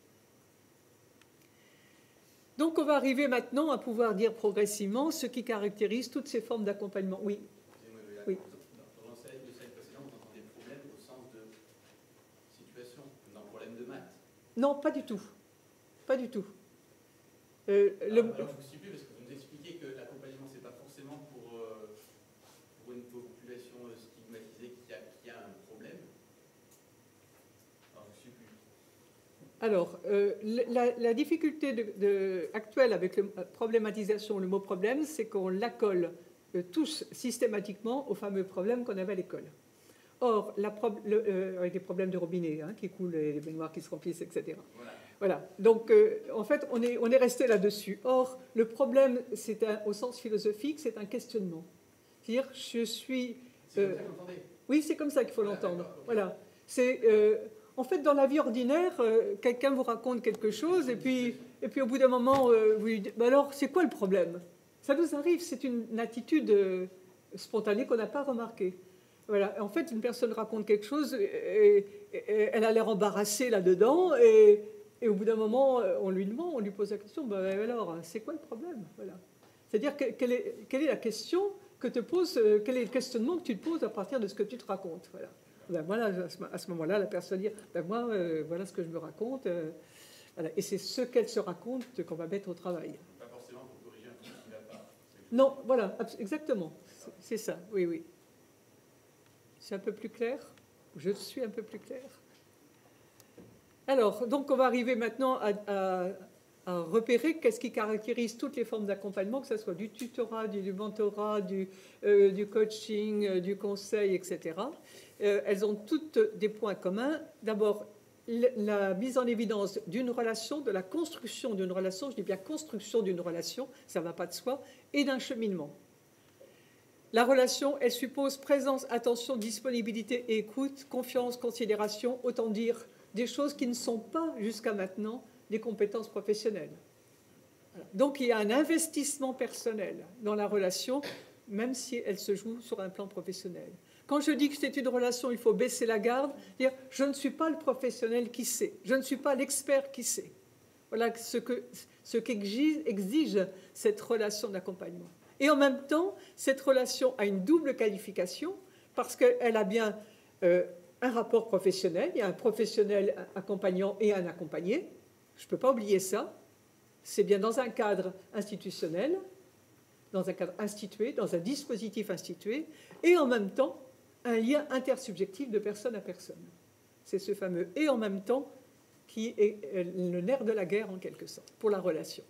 Donc on va arriver maintenant à pouvoir dire progressivement ce qui caractérise toutes ces formes d'accompagnement. Oui. Oui. Dans l'enseignement précédent, vous entendez problème au sens de situation, dans problème de maths. Non, pas du tout. Pas du tout. Alors je vous suis plus parce que vous nous expliquez que l'accompagnement, ce n'est pas forcément pour une population stigmatisée qui a un problème. Alors je suis plus. Alors, la difficulté actuelle avec la problématisation, le mot problème, c'est qu'on l'accole tous systématiquement au fameux problème qu'on avait à l'école. Or, avec les problèmes de robinet qui coulent, les baignoires qui se remplissent, etc. Voilà. Donc, en fait, on est resté là-dessus. Or, le problème, au sens philosophique, c'est un questionnement. C'est-à-dire, je suis... C'est comme ça que vous l'entendez ? Oui, c'est comme ça qu'il faut l'entendre. Voilà. C'est... En fait, dans la vie ordinaire, quelqu'un vous raconte quelque chose et puis au bout d'un moment, vous lui dites, alors, c'est quoi le problème? Ça nous arrive, c'est une attitude spontanée qu'on n'a pas remarquée. Voilà. En fait, une personne raconte quelque chose et elle a l'air embarrassée là-dedans et au bout d'un moment, on lui demande, on lui pose la question, alors, c'est quoi le problème? Voilà. C'est-à-dire, quelle est la question que te pose, quel est le questionnement que tu te poses à partir de ce que tu te racontes? Voilà. Voilà, à ce moment-là, la personne dit moi, voilà ce que je me raconte. Voilà. Et c'est ce qu'elle se raconte qu'on va mettre au travail. Pas forcément pour corriger un truc qui ne va pas. Non, voilà, exactement. C'est ça, oui, oui. C'est un peu plus clair? Je suis un peu plus clair. Alors, donc, on va arriver maintenant à repérer qu'est-ce qui caractérise toutes les formes d'accompagnement, que ce soit du tutorat, du mentorat, du coaching, du conseil, etc. Elles ont toutes des points communs. D'abord, la mise en évidence d'une relation, de la construction d'une relation, je dis bien construction d'une relation, ça ne va pas de soi, et d'un cheminement. La relation, elle suppose présence, attention, disponibilité et écoute, confiance, considération, autant dire des choses qui ne sont pas jusqu'à maintenant des compétences professionnelles. Donc il y a un investissement personnel dans la relation, même si elle se joue sur un plan professionnel. Quand je dis que c'est une relation, il faut baisser la garde, dire je ne suis pas le professionnel qui sait, je ne suis pas l'expert qui sait. Voilà ce qu'exige cette relation d'accompagnement. Et en même temps, cette relation a une double qualification parce qu'elle a bien un rapport professionnel, il y a un professionnel accompagnant et un accompagné. Je ne peux pas oublier ça. C'est bien dans un cadre institutionnel, dans un cadre institué, dans un dispositif institué, et en même temps, un lien intersubjectif de personne à personne. C'est ce fameux « et en même temps » qui est le nerf de la guerre, en quelque sorte, pour la relation.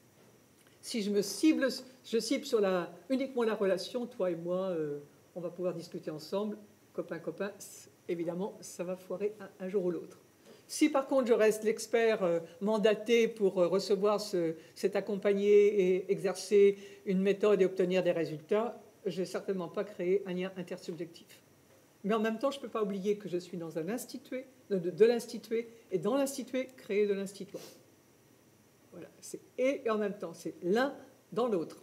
Si je cible sur uniquement la relation, toi et moi, on va pouvoir discuter ensemble, copain, évidemment, ça va foirer un jour ou l'autre. Si par contre je reste l'expert mandaté pour recevoir cet accompagné et exercer une méthode et obtenir des résultats, je n'ai certainement pas créé un lien intersubjectif. Mais en même temps, je ne peux pas oublier que je suis dans un institué, de l'institué, et dans l'institué, créer de l'instituant. Voilà. Et en même temps, c'est l'un dans l'autre.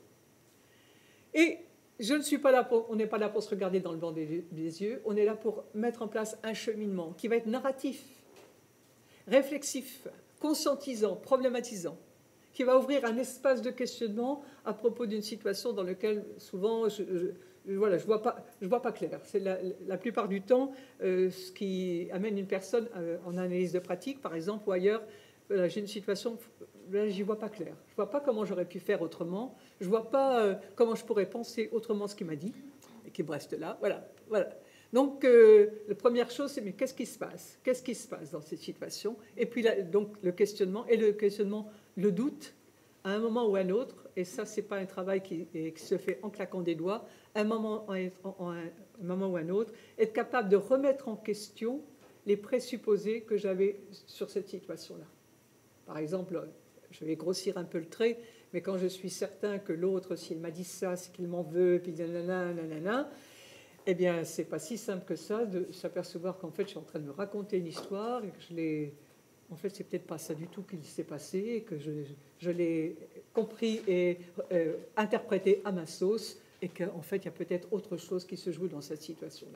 Et je ne suis pas là on n'est pas là pour se regarder dans le blanc des yeux, on est là pour mettre en place un cheminement qui va être narratif, réflexif, conscientisant, problématisant, qui va ouvrir un espace de questionnement à propos d'une situation dans laquelle souvent voilà, je vois pas clair. C'est la plupart du temps ce qui amène une personne en analyse de pratique, par exemple, ou ailleurs. Voilà, j'ai une situation, là, j'y vois pas clair. Je vois pas comment j'aurais pu faire autrement. Je vois pas comment je pourrais penser autrement ce qu'il m'a dit, et qui me reste là. Voilà, voilà. Donc, la première chose, c'est mais qu'est-ce qui se passe? Qu'est-ce qui se passe dans cette situation? Et puis, là, donc, le questionnement, le doute, à un moment ou à un autre, et ça, c'est pas un travail qui se fait en claquant des doigts, un moment ou un autre, être capable de remettre en question les présupposés que j'avais sur cette situation-là. Par exemple, je vais grossir un peu le trait, mais quand je suis certain que l'autre, s'il m'a dit ça, c'est qu'il m'en veut, puis nanana, eh bien, c'est pas si simple que ça de s'apercevoir qu'en fait, je suis en train de me raconter une histoire et que je l'ai... En fait, c'est peut-être pas ça du tout qui s'est passé, et que je l'ai compris et interprété à ma sauce, et qu'en fait, il y a peut-être autre chose qui se joue dans cette situation-là.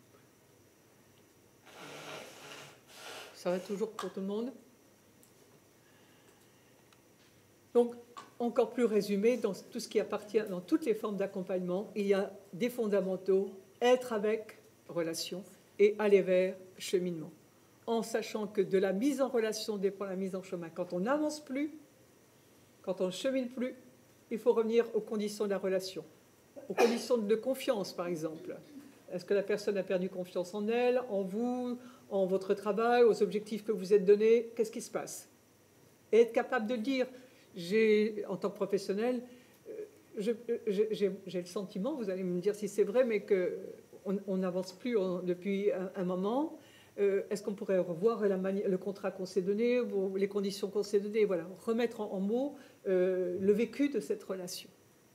Ça va toujours pour tout le monde? Donc, encore plus résumé, dans tout ce qui appartient, dans toutes les formes d'accompagnement, il y a des fondamentaux, être avec, relation, et aller vers, cheminement. En sachant que de la mise en relation dépend la mise en chemin. Quand on n'avance plus, quand on ne chemine plus, il faut revenir aux conditions de la relation, aux conditions de confiance, par exemple. Est-ce que la personne a perdu confiance en elle, en vous, en votre travail, aux objectifs que vous êtes donnés? Qu'est-ce qui se passe? Et être capable de le dire. En tant que professionnel, j'ai le sentiment, vous allez me dire si c'est vrai, mais qu'on n'avance plus depuis un moment. Est-ce qu'on pourrait revoir le contrat qu'on s'est donné, les conditions qu'on s'est données, voilà, remettre en mots le vécu de cette relation.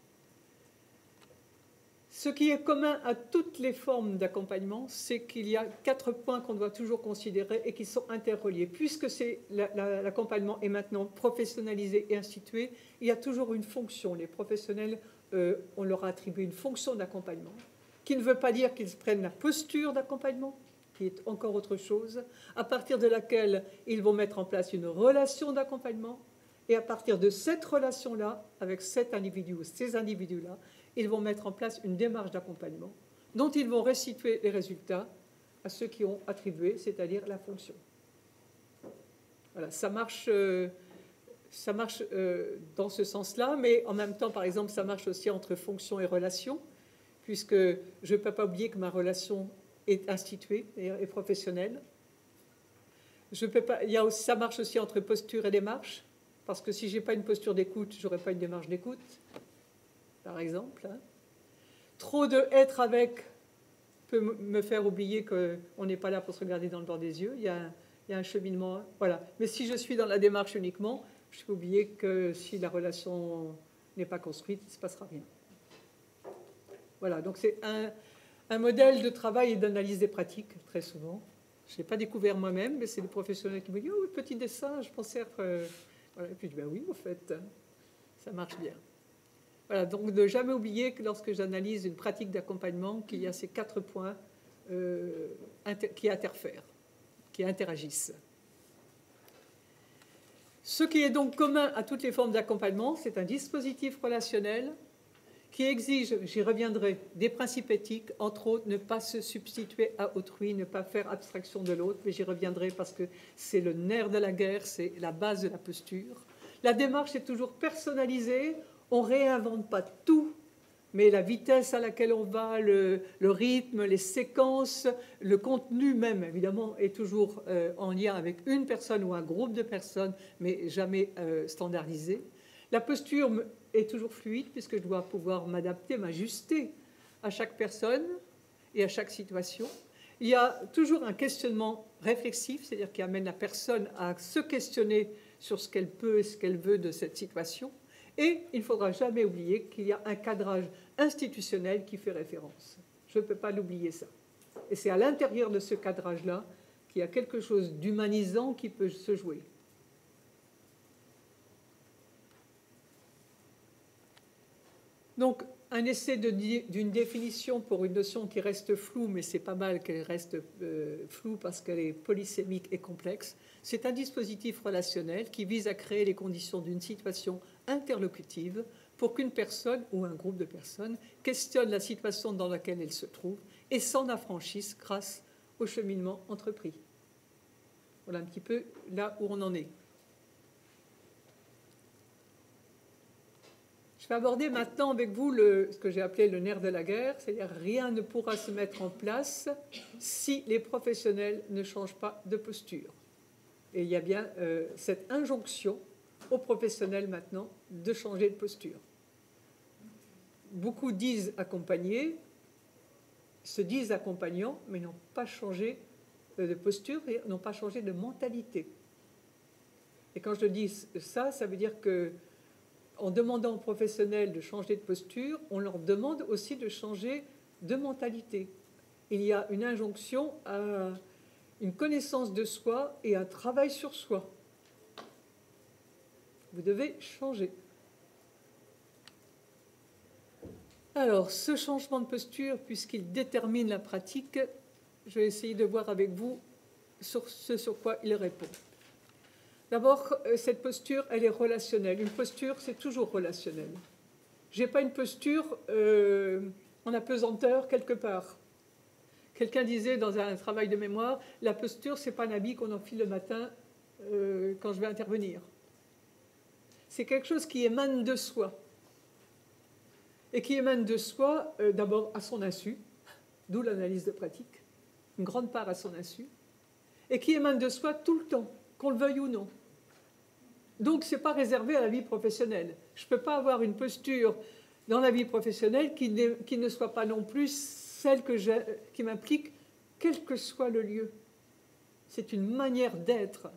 Ce qui est commun à toutes les formes d'accompagnement, c'est qu'il y a 4 points qu'on doit toujours considérer et qui sont interreliés. Puisque l'accompagnement est maintenant professionnalisé et institué, il y a toujours une fonction. Les professionnels, on leur a attribué une fonction d'accompagnement, qui ne veut pas dire qu'ils prennent la posture d'accompagnement, qui est encore autre chose, à partir de laquelle ils vont mettre en place une relation d'accompagnement, et à partir de cette relation-là, avec cet individu ou ces individus-là, ils vont mettre en place une démarche d'accompagnement dont ils vont restituer les résultats à ceux qui ont attribué, c'est-à-dire la fonction. Voilà, ça marche dans ce sens-là, mais en même temps, par exemple, ça marche aussi entre fonction et relation, puisque je ne peux pas oublier que ma relation est instituée et professionnelle. Ça marche aussi entre posture et démarche, parce que si je n'ai pas une posture d'écoute, je n'aurai pas une démarche d'écoute. Par exemple. Trop de être avec peut me faire oublier qu'on n'est pas là pour se regarder dans le bord des yeux. Il y a un cheminement. Voilà. Mais si je suis dans la démarche uniquement, je peux oublier que si la relation n'est pas construite, il ne se passera rien. Voilà. Donc c'est un modèle de travail et d'analyse des pratiques, très souvent. Je ne l'ai pas découvert moi-même, mais c'est les professionnels qui me disent « Oh, petit dessin, je pensais être... » Voilà. Et puis je dis « Ben oui, en fait, ça marche bien. » Voilà, donc ne jamais oublier que lorsque j'analyse une pratique d'accompagnement, qu'il y a ces 4 points qui interfèrent, qui interagissent. Ce qui est donc commun à toutes les formes d'accompagnement, c'est un dispositif relationnel qui exige, j'y reviendrai, des principes éthiques, entre autres, ne pas se substituer à autrui, ne pas faire abstraction de l'autre, mais j'y reviendrai parce que c'est le nerf de la guerre, c'est la base de la posture. La démarche est toujours personnalisée. On ne réinvente pas tout, mais la vitesse à laquelle on va, le rythme, les séquences, le contenu même, évidemment, est toujours en lien avec une personne ou un groupe de personnes, mais jamais standardisé. La posture est toujours fluide, puisque je dois pouvoir m'adapter, m'ajuster à chaque personne et à chaque situation. Il y a toujours un questionnement réflexif, c'est-à-dire qui amène la personne à se questionner sur ce qu'elle peut et ce qu'elle veut de cette situation. Et il ne faudra jamais oublier qu'il y a un cadrage institutionnel qui fait référence. Je ne peux pas l'oublier, ça. Et c'est à l'intérieur de ce cadrage-là qu'il y a quelque chose d'humanisant qui peut se jouer. Donc, un essai d'une définition pour une notion qui reste floue, mais c'est pas mal qu'elle reste floue parce qu'elle est polysémique et complexe. C'est un dispositif relationnel qui vise à créer les conditions d'une situation interlocutive pour qu'une personne ou un groupe de personnes questionne la situation dans laquelle elle se trouve et s'en affranchisse grâce au cheminement entrepris. Voilà un petit peu là où on en est. Je vais aborder maintenant avec vous ce que j'ai appelé le nerf de la guerre, c'est-à-dire rien ne pourra se mettre en place si les professionnels ne changent pas de posture. Et il y a bien cette injonction aux professionnels maintenant de changer de posture. Beaucoup disent accompagner, se disent accompagnants, mais n'ont pas changé de posture et n'ont pas changé de mentalité. Et quand je dis ça, ça veut dire que en demandant aux professionnels de changer de posture, on leur demande aussi de changer de mentalité. Il y a une injonction à une connaissance de soi et un travail sur soi. Vous devez changer. Alors, ce changement de posture, puisqu'il détermine la pratique, je vais essayer de voir avec vous sur ce sur quoi il répond. D'abord, cette posture, elle est relationnelle. Une posture, c'est toujours relationnel. Je n'ai pas une posture en apesanteur quelque part. Quelqu'un disait dans un travail de mémoire, la posture, ce n'est pas un habit qu'on enfile le matin quand je vais intervenir. C'est quelque chose qui émane de soi. Et qui émane de soi, d'abord à son insu, d'où l'analyse de pratique, une grande part à son insu, et qui émane de soi tout le temps, qu'on le veuille ou non. Donc, ce n'est pas réservé à la vie professionnelle. Je ne peux pas avoir une posture dans la vie professionnelle qui ne soit pas non plus celle qui m'implique, quel que soit le lieu. C'est une manière d'être.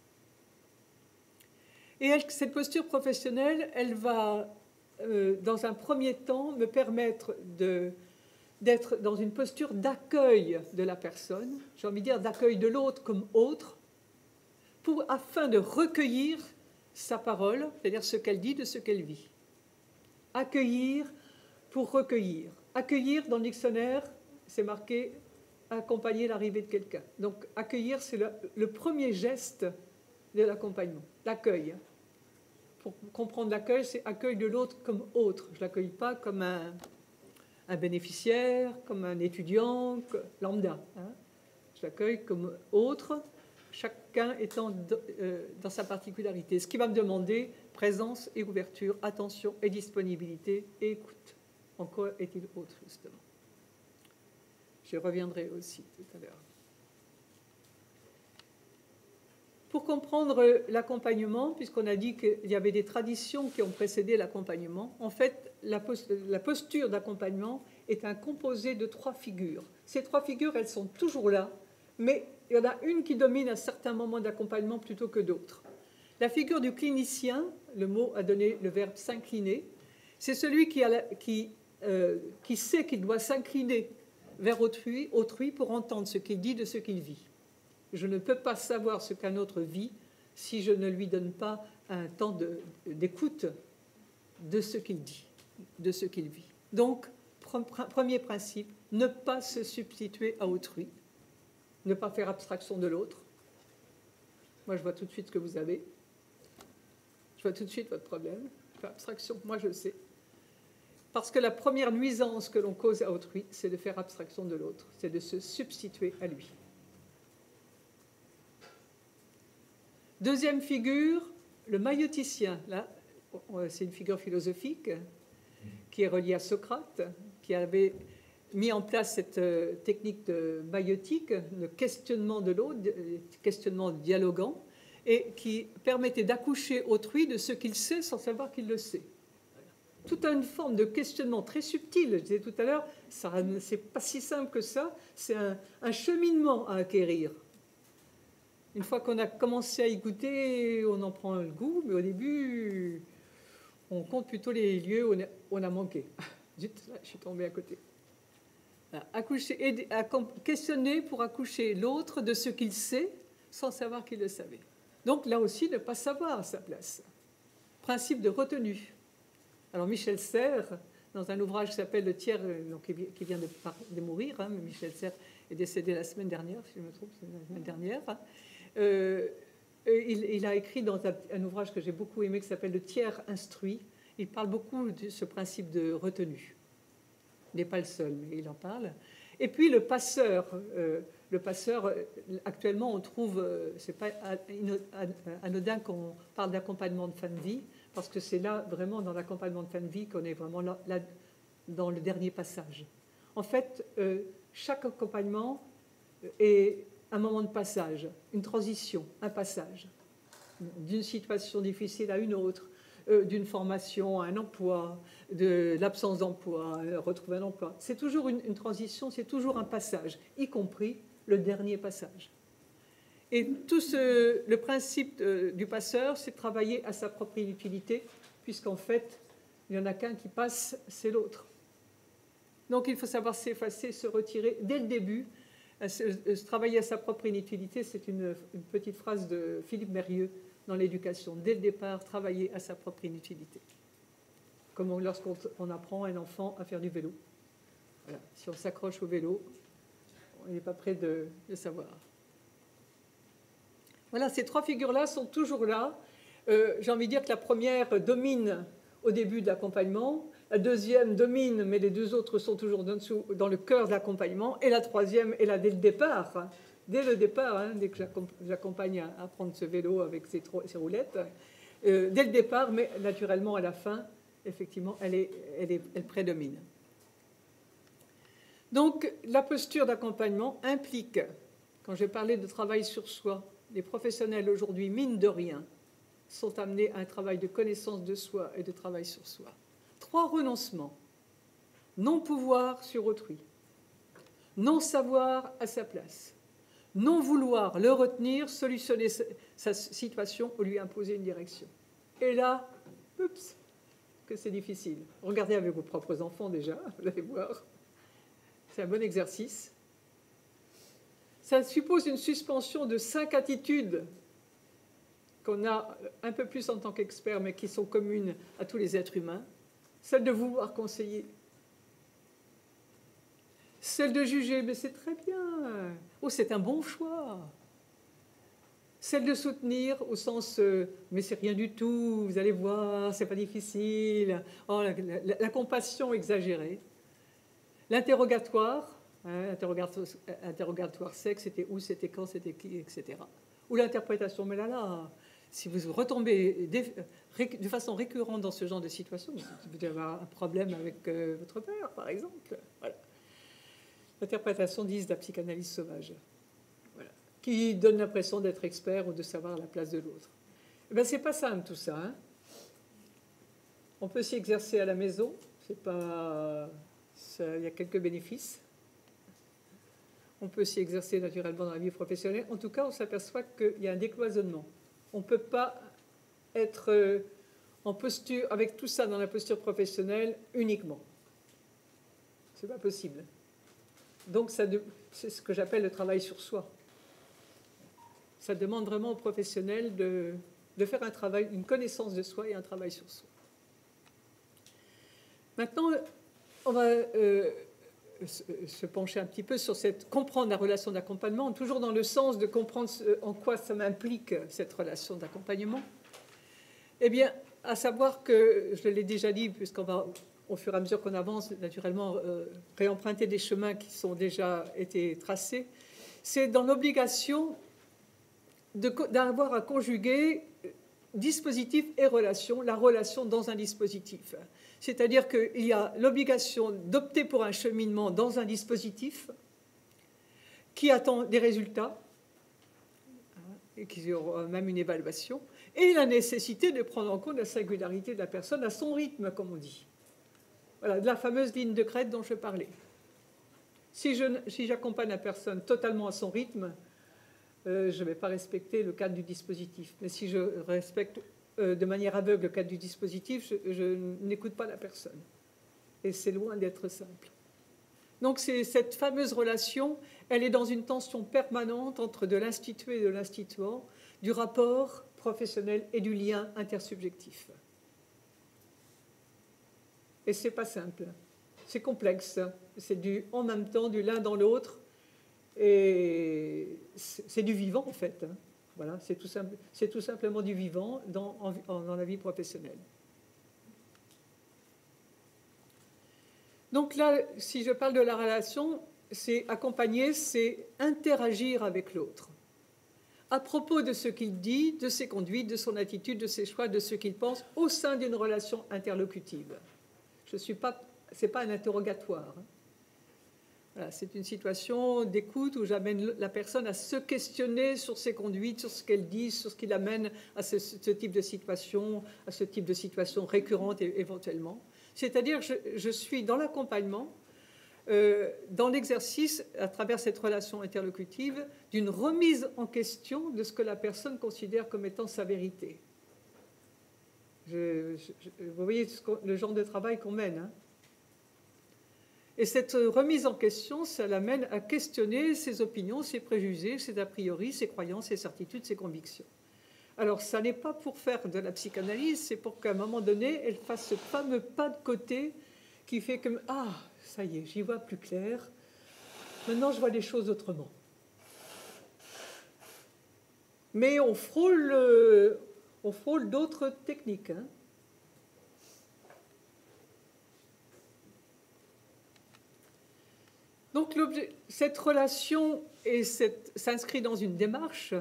Et cette posture professionnelle, elle va, dans un premier temps, me permettre d'être dans une posture d'accueil de la personne, j'ai envie de dire d'accueil de l'autre comme autre, afin de recueillir sa parole, c'est-à-dire ce qu'elle dit de ce qu'elle vit. Accueillir pour recueillir. Accueillir, dans le dictionnaire, c'est marqué accompagner l'arrivée de quelqu'un. Donc accueillir, c'est le premier geste de l'accompagnement, l'accueil. Pour comprendre l'accueil, c'est accueil de l'autre comme autre. Je ne l'accueille pas comme un bénéficiaire, comme un étudiant, lambda. Hein. Je l'accueille comme autre, chacun étant dans sa particularité. Ce qui va me demander présence et ouverture, attention et disponibilité et écoute. En quoi est-il autre, justement? J'y reviendrai aussi tout à l'heure. Pour comprendre l'accompagnement, puisqu'on a dit qu'il y avait des traditions qui ont précédé l'accompagnement, en fait, la posture d'accompagnement est un composé de 3 figures. Ces 3 figures, elles sont toujours là, mais il y en a une qui domine à certains moments d'accompagnement plutôt que d'autres. La figure du clinicien, le mot a donné le verbe s'incliner, c'est celui qui sait qu'il doit s'incliner vers autrui pour entendre ce qu'il dit de ce qu'il vit. Je ne peux pas savoir ce qu'un autre vit si je ne lui donne pas un temps d'écoute de ce qu'il dit, de ce qu'il vit. Donc, premier principe, ne pas se substituer à autrui, ne pas faire abstraction de l'autre. Moi, je vois tout de suite ce que vous avez. Je vois tout de suite votre problème. Je fais abstraction, moi je le sais. Parce que la première nuisance que l'on cause à autrui, c'est de faire abstraction de l'autre, c'est de se substituer à lui. Deuxième figure, le maïoticien. Là, c'est une figure philosophique qui est reliée à Socrate, qui avait mis en place cette technique de maïotique, le questionnement de l'autre, questionnement dialoguant, et qui permettait d'accoucher autrui de ce qu'il sait sans savoir qu'il le sait. Toute une forme de questionnement très subtil, je disais tout à l'heure, c'est pas si simple que ça, c'est un cheminement à acquérir. Une fois qu'on a commencé à y goûter, on en prend le goût, mais au début, on compte plutôt les lieux où on a manqué. Zut, là, je suis tombée à côté. Questionner pour accoucher l'autre de ce qu'il sait sans savoir qu'il le savait. Donc là aussi, ne pas savoir à sa place. Principe de retenue. Alors Michel Serres, dans un ouvrage qui s'appelle Le tiers, donc, qui vient de mourir, hein, Michel Serres est décédé la semaine dernière, si je me trompe, c'est la semaine dernière. Il a écrit dans un ouvrage que j'ai beaucoup aimé qui s'appelle Le tiers instruit. Il parle beaucoup de ce principe de retenue. Il n'est pas le seul, mais il en parle. Et puis le passeur, actuellement, on trouve, c'est pas anodin qu'on parle d'accompagnement de fin de vie, parce que c'est là, vraiment, dans l'accompagnement de fin de vie, qu'on est vraiment là dans le dernier passage. En fait, chaque accompagnement est un moment de passage, une transition, un passage, d'une situation difficile à une autre, d'une formation à un emploi, de l'absence d'emploi, retrouver un emploi. C'est toujours une transition, c'est toujours un passage, y compris le dernier passage. Et tout le principe du passeur, c'est de travailler à sa propre utilité, puisqu'en fait, il n'y en a qu'un qui passe, c'est l'autre. Donc il faut savoir s'effacer, se retirer dès le début. Travailler à sa propre inutilité, c'est une petite phrase de Philippe Mérieux dans l'éducation. Dès le départ, travailler à sa propre inutilité. Comme lorsqu'on apprend un enfant à faire du vélo. Voilà. Si on s'accroche au vélo, on n'est pas prêt de savoir. Voilà, ces trois figures-là sont toujours là. J'ai envie de dire que la première domine au début de l'accompagnement. La deuxième domine, mais les deux autres sont toujours dans le cœur de l'accompagnement. Et la troisième est là dès le départ. Hein. Dès le départ, hein, dès que j'accompagne à prendre ce vélo avec ses roulettes. Dès le départ, mais naturellement à la fin, effectivement, elle prédomine. Donc, la posture d'accompagnement implique, quand j'ai parlé de travail sur soi, les professionnels aujourd'hui, mine de rien, sont amenés à un travail de connaissance de soi et de travail sur soi. 3 renoncements. Non-pouvoir sur autrui. Non-savoir à sa place. Non-vouloir le retenir, solutionner sa situation ou lui imposer une direction. Et là, oups, que c'est difficile. Regardez avec vos propres enfants déjà, vous allez voir. C'est un bon exercice. Ça suppose une suspension de 5 attitudes qu'on a un peu plus en tant qu'experts, mais qui sont communes à tous les êtres humains. Celle de vouloir conseiller. Celle de juger, mais c'est très bien. Oh, c'est un bon choix. Celle de soutenir au sens, mais c'est rien du tout, vous allez voir, c'est pas difficile. Oh, la compassion exagérée. L'interrogatoire, hein, interrogatoire sec, c'était où, c'était quand, c'était qui, etc. Ou l'interprétation, mais là, si vous retombez de façon récurrente dans ce genre de situation, vous devez avoir un problème avec votre père, par exemple. Voilà. L'interprétation, disent, de la psychanalyse sauvage, voilà, qui donne l'impression d'être expert ou de savoir la place de l'autre. Eh bien, c'est pas simple tout ça. Hein. On peut s'y exercer à la maison, c'est pas... il y a quelques bénéfices. On peut s'y exercer naturellement dans la vie professionnelle. En tout cas, on s'aperçoit qu'il y a un décloisonnement. On ne peut pas être en posture, avec tout ça dans la posture professionnelle uniquement. Ce n'est pas possible. Donc, c'est ce que j'appelle le travail sur soi. Ça demande vraiment aux professionnels de faire un travail, une connaissance de soi et un travail sur soi. Maintenant, on va se pencher un petit peu sur comprendre la relation d'accompagnement, toujours dans le sens de comprendre en quoi ça m'implique, cette relation d'accompagnement. Eh bien, à savoir que, je l'ai déjà dit, puisqu'on va, au fur et à mesure qu'on avance, naturellement, réemprunter des chemins qui sont déjà été tracés, c'est dans l'obligation d'avoir à conjuguer dispositif et relation, la relation dans un dispositif. C'est-à-dire qu'il y a l'obligation d'opter pour un cheminement dans un dispositif qui attend des résultats, et qui aura même une évaluation, et la nécessité de prendre en compte la singularité de la personne à son rythme, comme on dit. Voilà, de la fameuse ligne de crête dont je parlais. Si j'accompagne la personne totalement à son rythme, je ne vais pas respecter le cadre du dispositif. Mais si je respecte de manière aveugle le cadre du dispositif, je n'écoute pas la personne. Et c'est loin d'être simple. Donc cette fameuse relation, elle est dans une tension permanente entre de l'institué et de l'instituant, du rapport professionnel et du lien intersubjectif. Et c'est pas simple. C'est complexe. C'est du en même temps, du l'un dans l'autre. Et c'est du vivant, en fait. Voilà, c'est tout simplement du vivant dans la vie professionnelle. Donc là, si je parle de la relation, c'est accompagner, c'est interagir avec l'autre. À propos de ce qu'il dit, de ses conduites, de son attitude, de ses choix, de ce qu'il pense, au sein d'une relation interlocutive. Ce n'est pas un interrogatoire. Voilà, c'est une situation d'écoute où j'amène la personne à se questionner sur ses conduites, sur ce qu'elle dit, sur ce qui l'amène à ce type de situation, à ce type de situation récurrente éventuellement. C'est-à-dire que je suis dans l'accompagnement, dans l'exercice, à travers cette relation interlocutive, d'une remise en question de ce que la personne considère comme étant sa vérité. Vous voyez le genre de travail qu'on mène, hein. Et cette remise en question, ça l'amène à questionner ses opinions, ses préjugés, ses a priori, ses croyances, ses certitudes, ses convictions. Alors, ça n'est pas pour faire de la psychanalyse, c'est pour qu'à un moment donné, elle fasse ce fameux pas de côté qui fait que, ah, ça y est, j'y vois plus clair. Maintenant, je vois les choses autrement. Mais on frôle d'autres techniques, hein. Donc, cette relation s'inscrit dans une démarche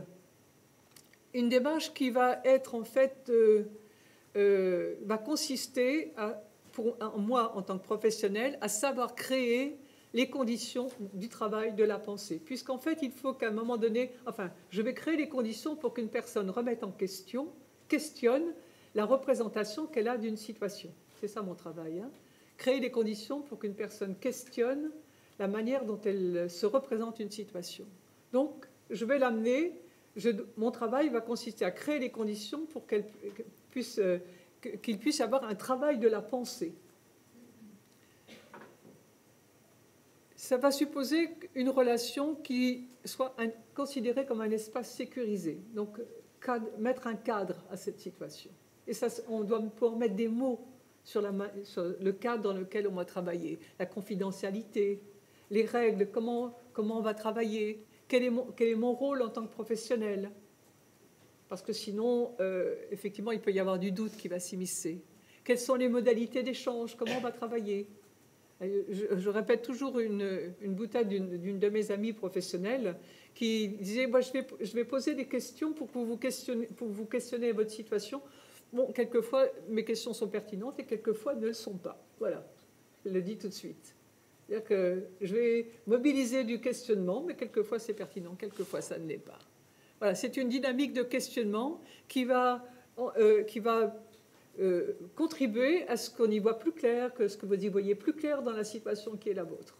qui va être en fait, va consister, pour moi en tant que professionnel, à savoir créer les conditions du travail, de la pensée. Puisqu'en fait, il faut qu'à un moment donné, je vais créer les conditions pour qu'une personne remette en questionne la représentation qu'elle a d'une situation. C'est ça mon travail, hein. Créer les conditions pour qu'une personne questionne la manière dont elle se représente une situation. Donc, je vais l'amener, mon travail va consister à créer les conditions pour qu'il puisse avoir un travail de la pensée. Ça va supposer une relation qui soit considérée comme un espace sécurisé, donc mettre un cadre à cette situation. Et ça, on doit pouvoir mettre des mots sur le cadre dans lequel on va travailler, la confidentialité, les règles, comment on va travailler, quel est mon rôle en tant que professionnel. Parce que sinon, effectivement, il peut y avoir du doute qui va s'immiscer. Quelles sont les modalités d'échange, comment on va travailler. Je répète toujours une boutade d'une de mes amies professionnelles qui disait, moi, je vais poser des questions pour vous questionner votre situation. Bon, quelquefois, mes questions sont pertinentes et quelquefois ne le sont pas. Voilà, je le dis tout de suite. C'est-à-dire que je vais mobiliser du questionnement, mais quelquefois c'est pertinent, quelquefois ça ne l'est pas. Voilà, c'est une dynamique de questionnement qui va contribuer à ce qu'on y voit plus clair, que ce que vous y voyez plus clair dans la situation qui est la vôtre.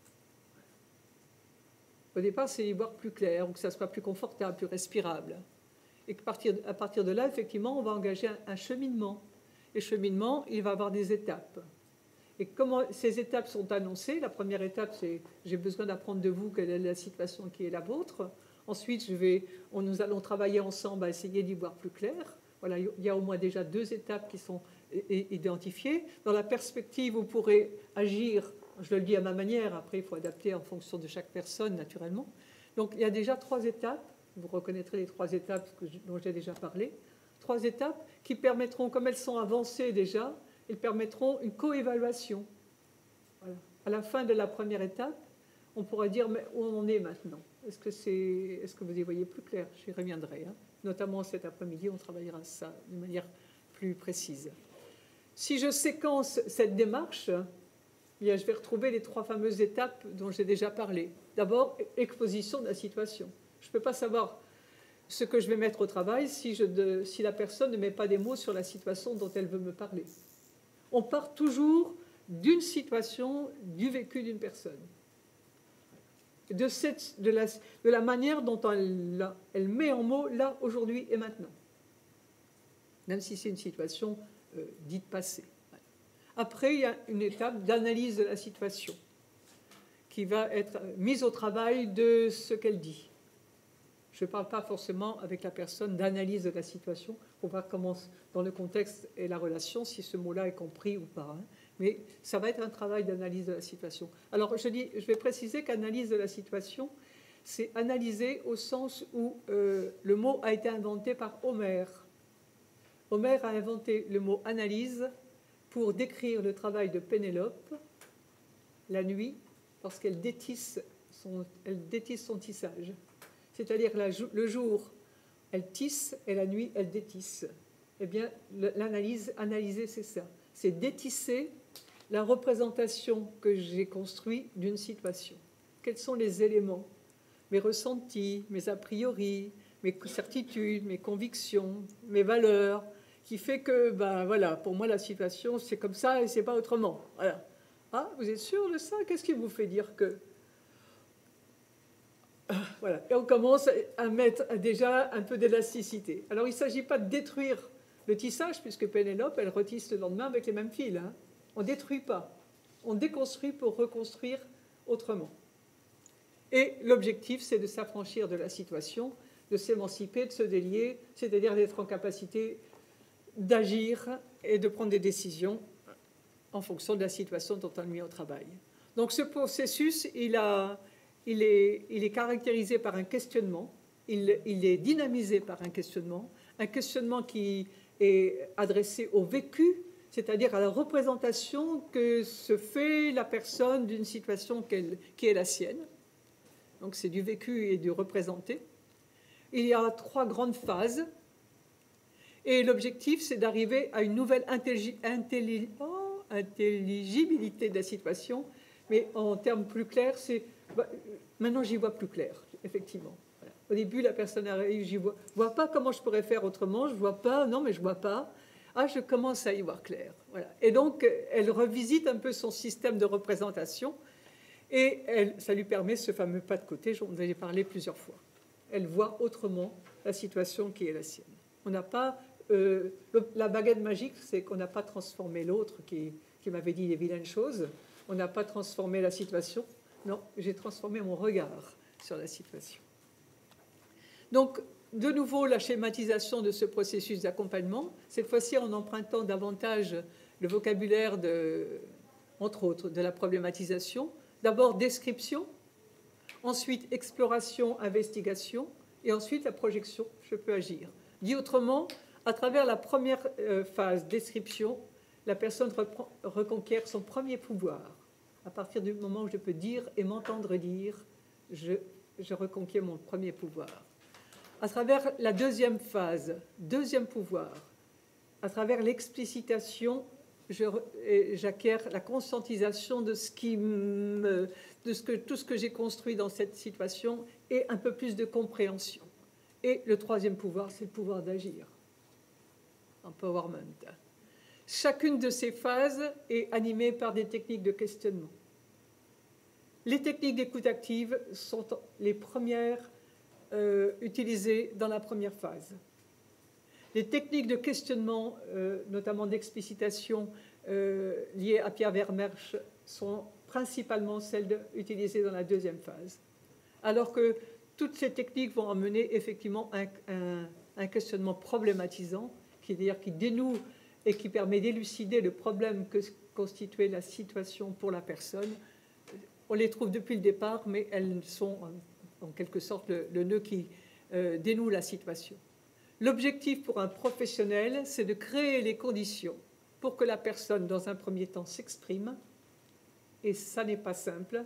Au départ, c'est y voir plus clair, ou que ça soit plus confortable, plus respirable. Et qu'à partir de là, effectivement, on va engager un cheminement. Et cheminement, il va avoir des étapes. Et comment ces étapes sont annoncées? La première étape, c'est j'ai besoin d'apprendre de vous quelle est la situation qui est la vôtre. Ensuite, nous allons travailler ensemble à essayer d'y voir plus clair. Voilà, il y a au moins déjà 2 étapes qui sont identifiées. Dans la perspective, vous pourrez agir, je le dis à ma manière, après il faut adapter en fonction de chaque personne, naturellement. Donc il y a déjà 3 étapes, vous reconnaîtrez les 3 étapes dont j'ai déjà parlé. 3 étapes qui permettront, comme elles sont avancées déjà, elles permettront une co-évaluation. Voilà. À la fin de la première étape, on pourra dire mais où on en est maintenant. Est-ce que vous y voyez plus clair? J'y reviendrai. Hein. Notamment cet après-midi, on travaillera ça d'une manière plus précise. Si je séquence cette démarche, bien, je vais retrouver les 3 fameuses étapes dont j'ai déjà parlé. D'abord, exposition de la situation. Je ne peux pas savoir ce que je vais mettre au travail si la personne ne met pas des mots sur la situation dont elle veut me parler. On part toujours d'une situation, du vécu d'une personne. De la manière dont elle met en mots là, aujourd'hui et maintenant. Même si c'est une situation dite passée. Après, il y a une étape d'analyse de la situation qui va être mise au travail de ce qu'elle dit. Je ne parle pas forcément avec la personne d'analyse de la situation pour voir comment, dans le contexte et la relation, si ce mot-là est compris ou pas. Hein. Mais ça va être un travail d'analyse de la situation. Alors, je vais préciser qu'analyse de la situation, c'est analyser au sens où le mot a été inventé par Homère. Homère a inventé le mot analyse pour décrire le travail de Pénélope la nuit, lorsqu'elle détisse son tissage. C'est-à-dire le jour, elle tisse, et la nuit, elle détisse. Eh bien, analyser, c'est ça. C'est détisser la représentation que j'ai construite d'une situation. Quels sont les éléments, mes ressentis, mes a priori, mes certitudes, mes convictions, mes valeurs, qui fait que, ben voilà, pour moi, la situation, c'est comme ça et c'est pas autrement. Voilà. Ah, vous êtes sûr de ça? Qu'est-ce qui vous fait dire que... Voilà. Et on commence à mettre déjà un peu d'élasticité. Alors, il ne s'agit pas de détruire le tissage, puisque Pénélope, elle retisse le lendemain avec les mêmes fils. Hein. On ne détruit pas. On déconstruit pour reconstruire autrement. Et l'objectif, c'est de s'affranchir de la situation, de s'émanciper, de se délier, c'est-à-dire d'être en capacité d'agir et de prendre des décisions en fonction de la situation dont on est mis au travail. Donc ce processus, il est caractérisé par un questionnement, il est dynamisé par un questionnement qui est adressé au vécu, c'est-à-dire à la représentation que se fait la personne d'une situation qui est la sienne. Donc c'est du vécu et du représenté. Il y a 3 grandes phases. Et l'objectif, c'est d'arriver à une nouvelle intelligibilité de la situation. Mais en termes plus clairs, maintenant j'y vois plus clair, effectivement. Voilà. Au début, la personne arrive, je vois pas comment je pourrais faire autrement, je vois pas, non mais je vois pas. Ah, je commence à y voir clair. Voilà. Et donc, elle revisite un peu son système de représentation et ça lui permet ce fameux pas de côté, j'en ai parlé plusieurs fois. Elle voit autrement la situation qui est la sienne. On n'a pas... la baguette magique, c'est qu'on n'a pas transformé l'autre qui m'avait dit des vilaines choses. On n'a pas transformé la situation. Non, j'ai transformé mon regard sur la situation. Donc, de nouveau, la schématisation de ce processus d'accompagnement, cette fois-ci en empruntant davantage le vocabulaire, entre autres, de la problématisation. D'abord, description, ensuite, exploration, investigation, et ensuite, la projection, je peux agir. Dit autrement, à travers la première phase, description, la personne reconquiert son premier pouvoir. À partir du moment où je peux dire et m'entendre dire, je reconquiers mon premier pouvoir. À travers la deuxième phase, deuxième pouvoir, à travers l'explicitation, j'acquiers la conscientisation de tout ce que j'ai construit dans cette situation et un peu plus de compréhension. Et le troisième pouvoir, c'est le pouvoir d'agir. Empowerment. Chacune de ces phases est animée par des techniques de questionnement. Les techniques d'écoute active sont les premières utilisées dans la première phase. Les techniques de questionnement, notamment d'explicitation liées à Pierre Vermersch, sont principalement celles utilisées dans la deuxième phase. Alors que toutes ces techniques vont amener effectivement un questionnement problématisant, c'est-à-dire qui dénoue et qui permet d'élucider le problème que constituait la situation pour la personne. On les trouve depuis le départ, mais elles sont en quelque sorte le nœud qui dénoue la situation. L'objectif pour un professionnel, c'est de créer les conditions pour que la personne, dans un premier temps, s'exprime. Et ça n'est pas simple.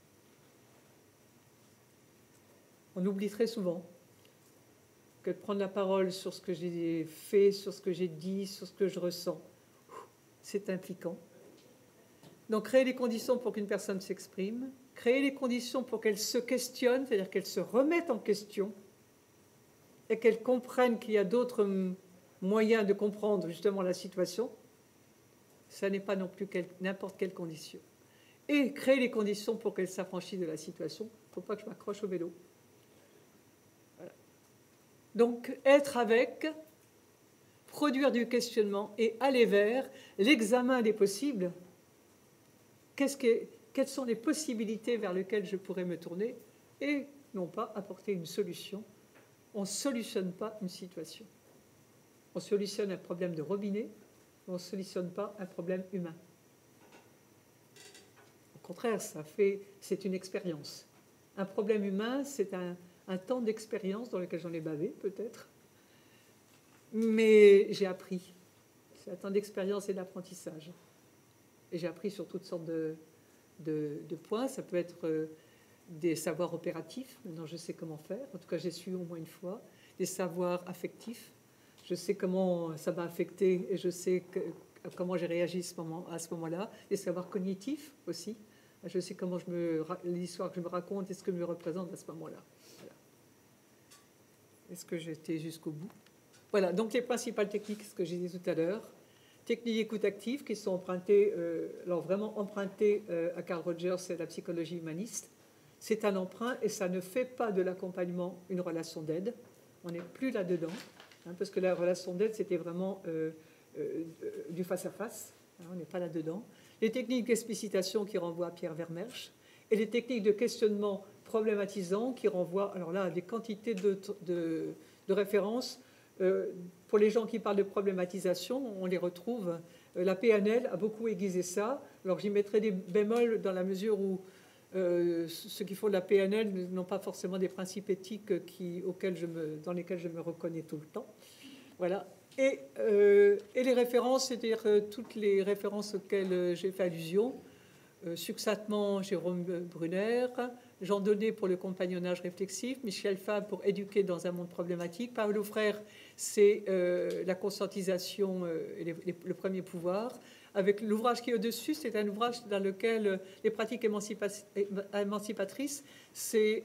On oublie très souvent que de prendre la parole sur ce que j'ai fait, sur ce que j'ai dit, sur ce que je ressens, c'est impliquant. Donc, créer les conditions pour qu'une personne s'exprime, créer les conditions pour qu'elle se questionne, c'est-à-dire qu'elle se remette en question et qu'elle comprenne qu'il y a d'autres moyens de comprendre justement la situation, ça n'est pas non plus n'importe quelle condition. Et créer les conditions pour qu'elle s'affranchisse de la situation. Il ne faut pas que je m'accroche au vélo. Voilà. Donc, être avec, produire du questionnement et aller vers l'examen des possibles. Quelles sont les possibilités vers lesquelles je pourrais me tourner et non pas apporter une solution. On ne solutionne pas une situation. On solutionne un problème de robinet, mais on ne solutionne pas un problème humain. contraire, c'est une expérience. Un problème humain, c'est un temps d'expérience dans lequel j'en ai bavé, peut-être. Mais j'ai appris. C'est un temps d'expérience et d'apprentissage. Et j'ai appris sur toutes sortes de points. Ça peut être des savoirs opératifs. Maintenant, je sais comment faire. En tout cas, j'ai su au moins une fois. Des savoirs affectifs. Je sais comment ça m'a affecté et je sais comment j'ai réagi à ce moment-là. Des savoirs cognitifs aussi. Je sais comment l'histoire que je me raconte et ce que me représente à ce moment-là. Voilà. Est-ce que j'étais jusqu'au bout? Voilà, donc les principales techniques, ce que j'ai dit tout à l'heure. Techniques d'écoute active qui sont empruntées, alors vraiment empruntées à Carl Rogers et la psychologie humaniste. C'est un emprunt et ça ne fait pas de l'accompagnement une relation d'aide. On n'est plus là-dedans, hein, parce que la relation d'aide, c'était vraiment du face-à-face. Hein, on n'est pas là-dedans. Les techniques d'explicitation qui renvoient à Pierre Vermersch et les techniques de questionnement problématisant qui renvoient alors là, à des quantités de références. Pour les gens qui parlent de problématisation, on les retrouve. La PNL a beaucoup aiguisé ça. Alors j'y mettrai des bémols dans la mesure où ceux qui font de la PNL n'ont pas forcément des principes éthiques dans lesquels je me reconnais tout le temps. Voilà. Et les références, c'est-à-dire toutes les références auxquelles j'ai fait allusion, succinctement Jérôme Brunner, Jean Donnet pour le compagnonnage réflexif, Michel Fabre pour éduquer dans un monde problématique, Paulo Freire, c'est la conscientisation et le premier pouvoir. Avec l'ouvrage qui est au-dessus, c'est un ouvrage dans lequel les pratiques émancipatrices, ce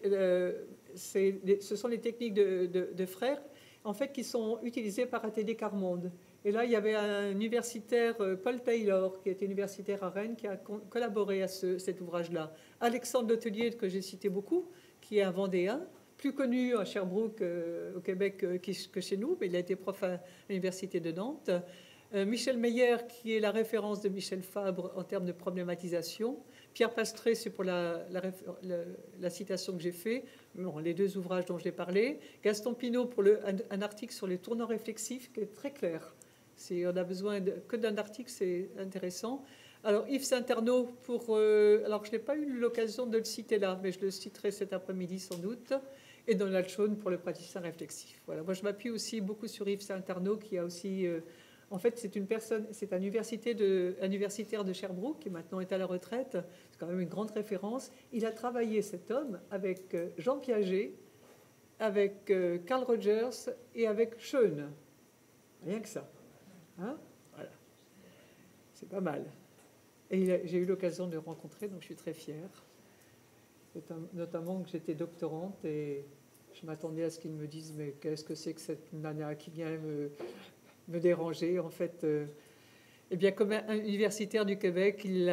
sont les techniques de Freire, en fait, qui sont utilisées par ATD Carmonde. Et là, il y avait un universitaire, Paul Taylor, qui était universitaire à Rennes, qui a collaboré à cet ouvrage-là. Alexandre Letellier, que j'ai cité beaucoup, qui est un Vendéen, plus connu à Sherbrooke, au Québec, que chez nous, mais il a été prof à l'université de Nantes. Michel Meyer, qui est la référence de Michel Fabre en termes de problématisation. Pierre Pastré, c'est pour la citation que j'ai faite. Bon, les deux ouvrages dont j'ai parlé. Gaston Pinault pour un article sur les tournants réflexifs qui est très clair. Si on a besoin que d'un article, c'est intéressant. Alors Yves Saint-Arnaud alors je n'ai pas eu l'occasion de le citer là, mais je le citerai cet après-midi sans doute. Et Donald Schoen pour le praticien réflexif. Voilà. Moi, je m'appuie aussi beaucoup sur Yves Saint-Arnaud, qui a aussi... en fait, c'est un universitaire de Sherbrooke qui maintenant est à la retraite. C'est quand même une grande référence. Il a travaillé, cet homme, avec Jean Piaget, avec Carl Rogers et avec Schoen. Rien que ça. Hein, voilà. C'est pas mal. Et j'ai eu l'occasion de le rencontrer, donc je suis très fière. Notamment que j'étais doctorante et je m'attendais à ce qu'ils me disent « Mais qu'est-ce que c'est que cette nana qui vient me déranger ?» En fait, eh bien, comme un universitaire du Québec, il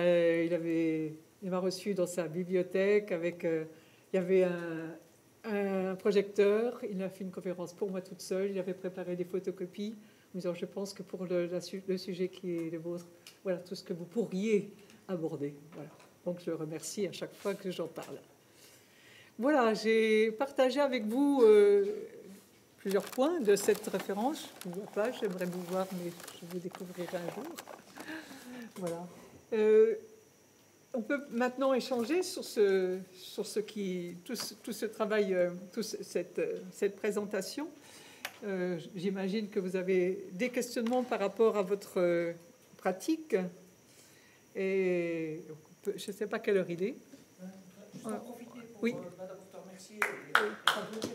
m'a reçu dans sa bibliothèque avec... il y avait un projecteur. Il a fait une conférence pour moi toute seule. Il avait préparé des photocopies. En disant, je pense que pour le sujet qui est le vôtre, voilà tout ce que vous pourriez aborder. Voilà. Donc, je le remercie à chaque fois que j'en parle. Voilà, j'ai partagé avec vous plusieurs points de cette référence. Je ne vous vois pas, j'aimerais vous voir, mais je vous découvrirai un jour. Voilà. On peut maintenant échanger sur tout ce travail, cette présentation. J'imagine que vous avez des questionnements par rapport à votre pratique. Et je ne sais pas quelle heure il est. Juste en profiter pour, oui. Madame, vous remercier et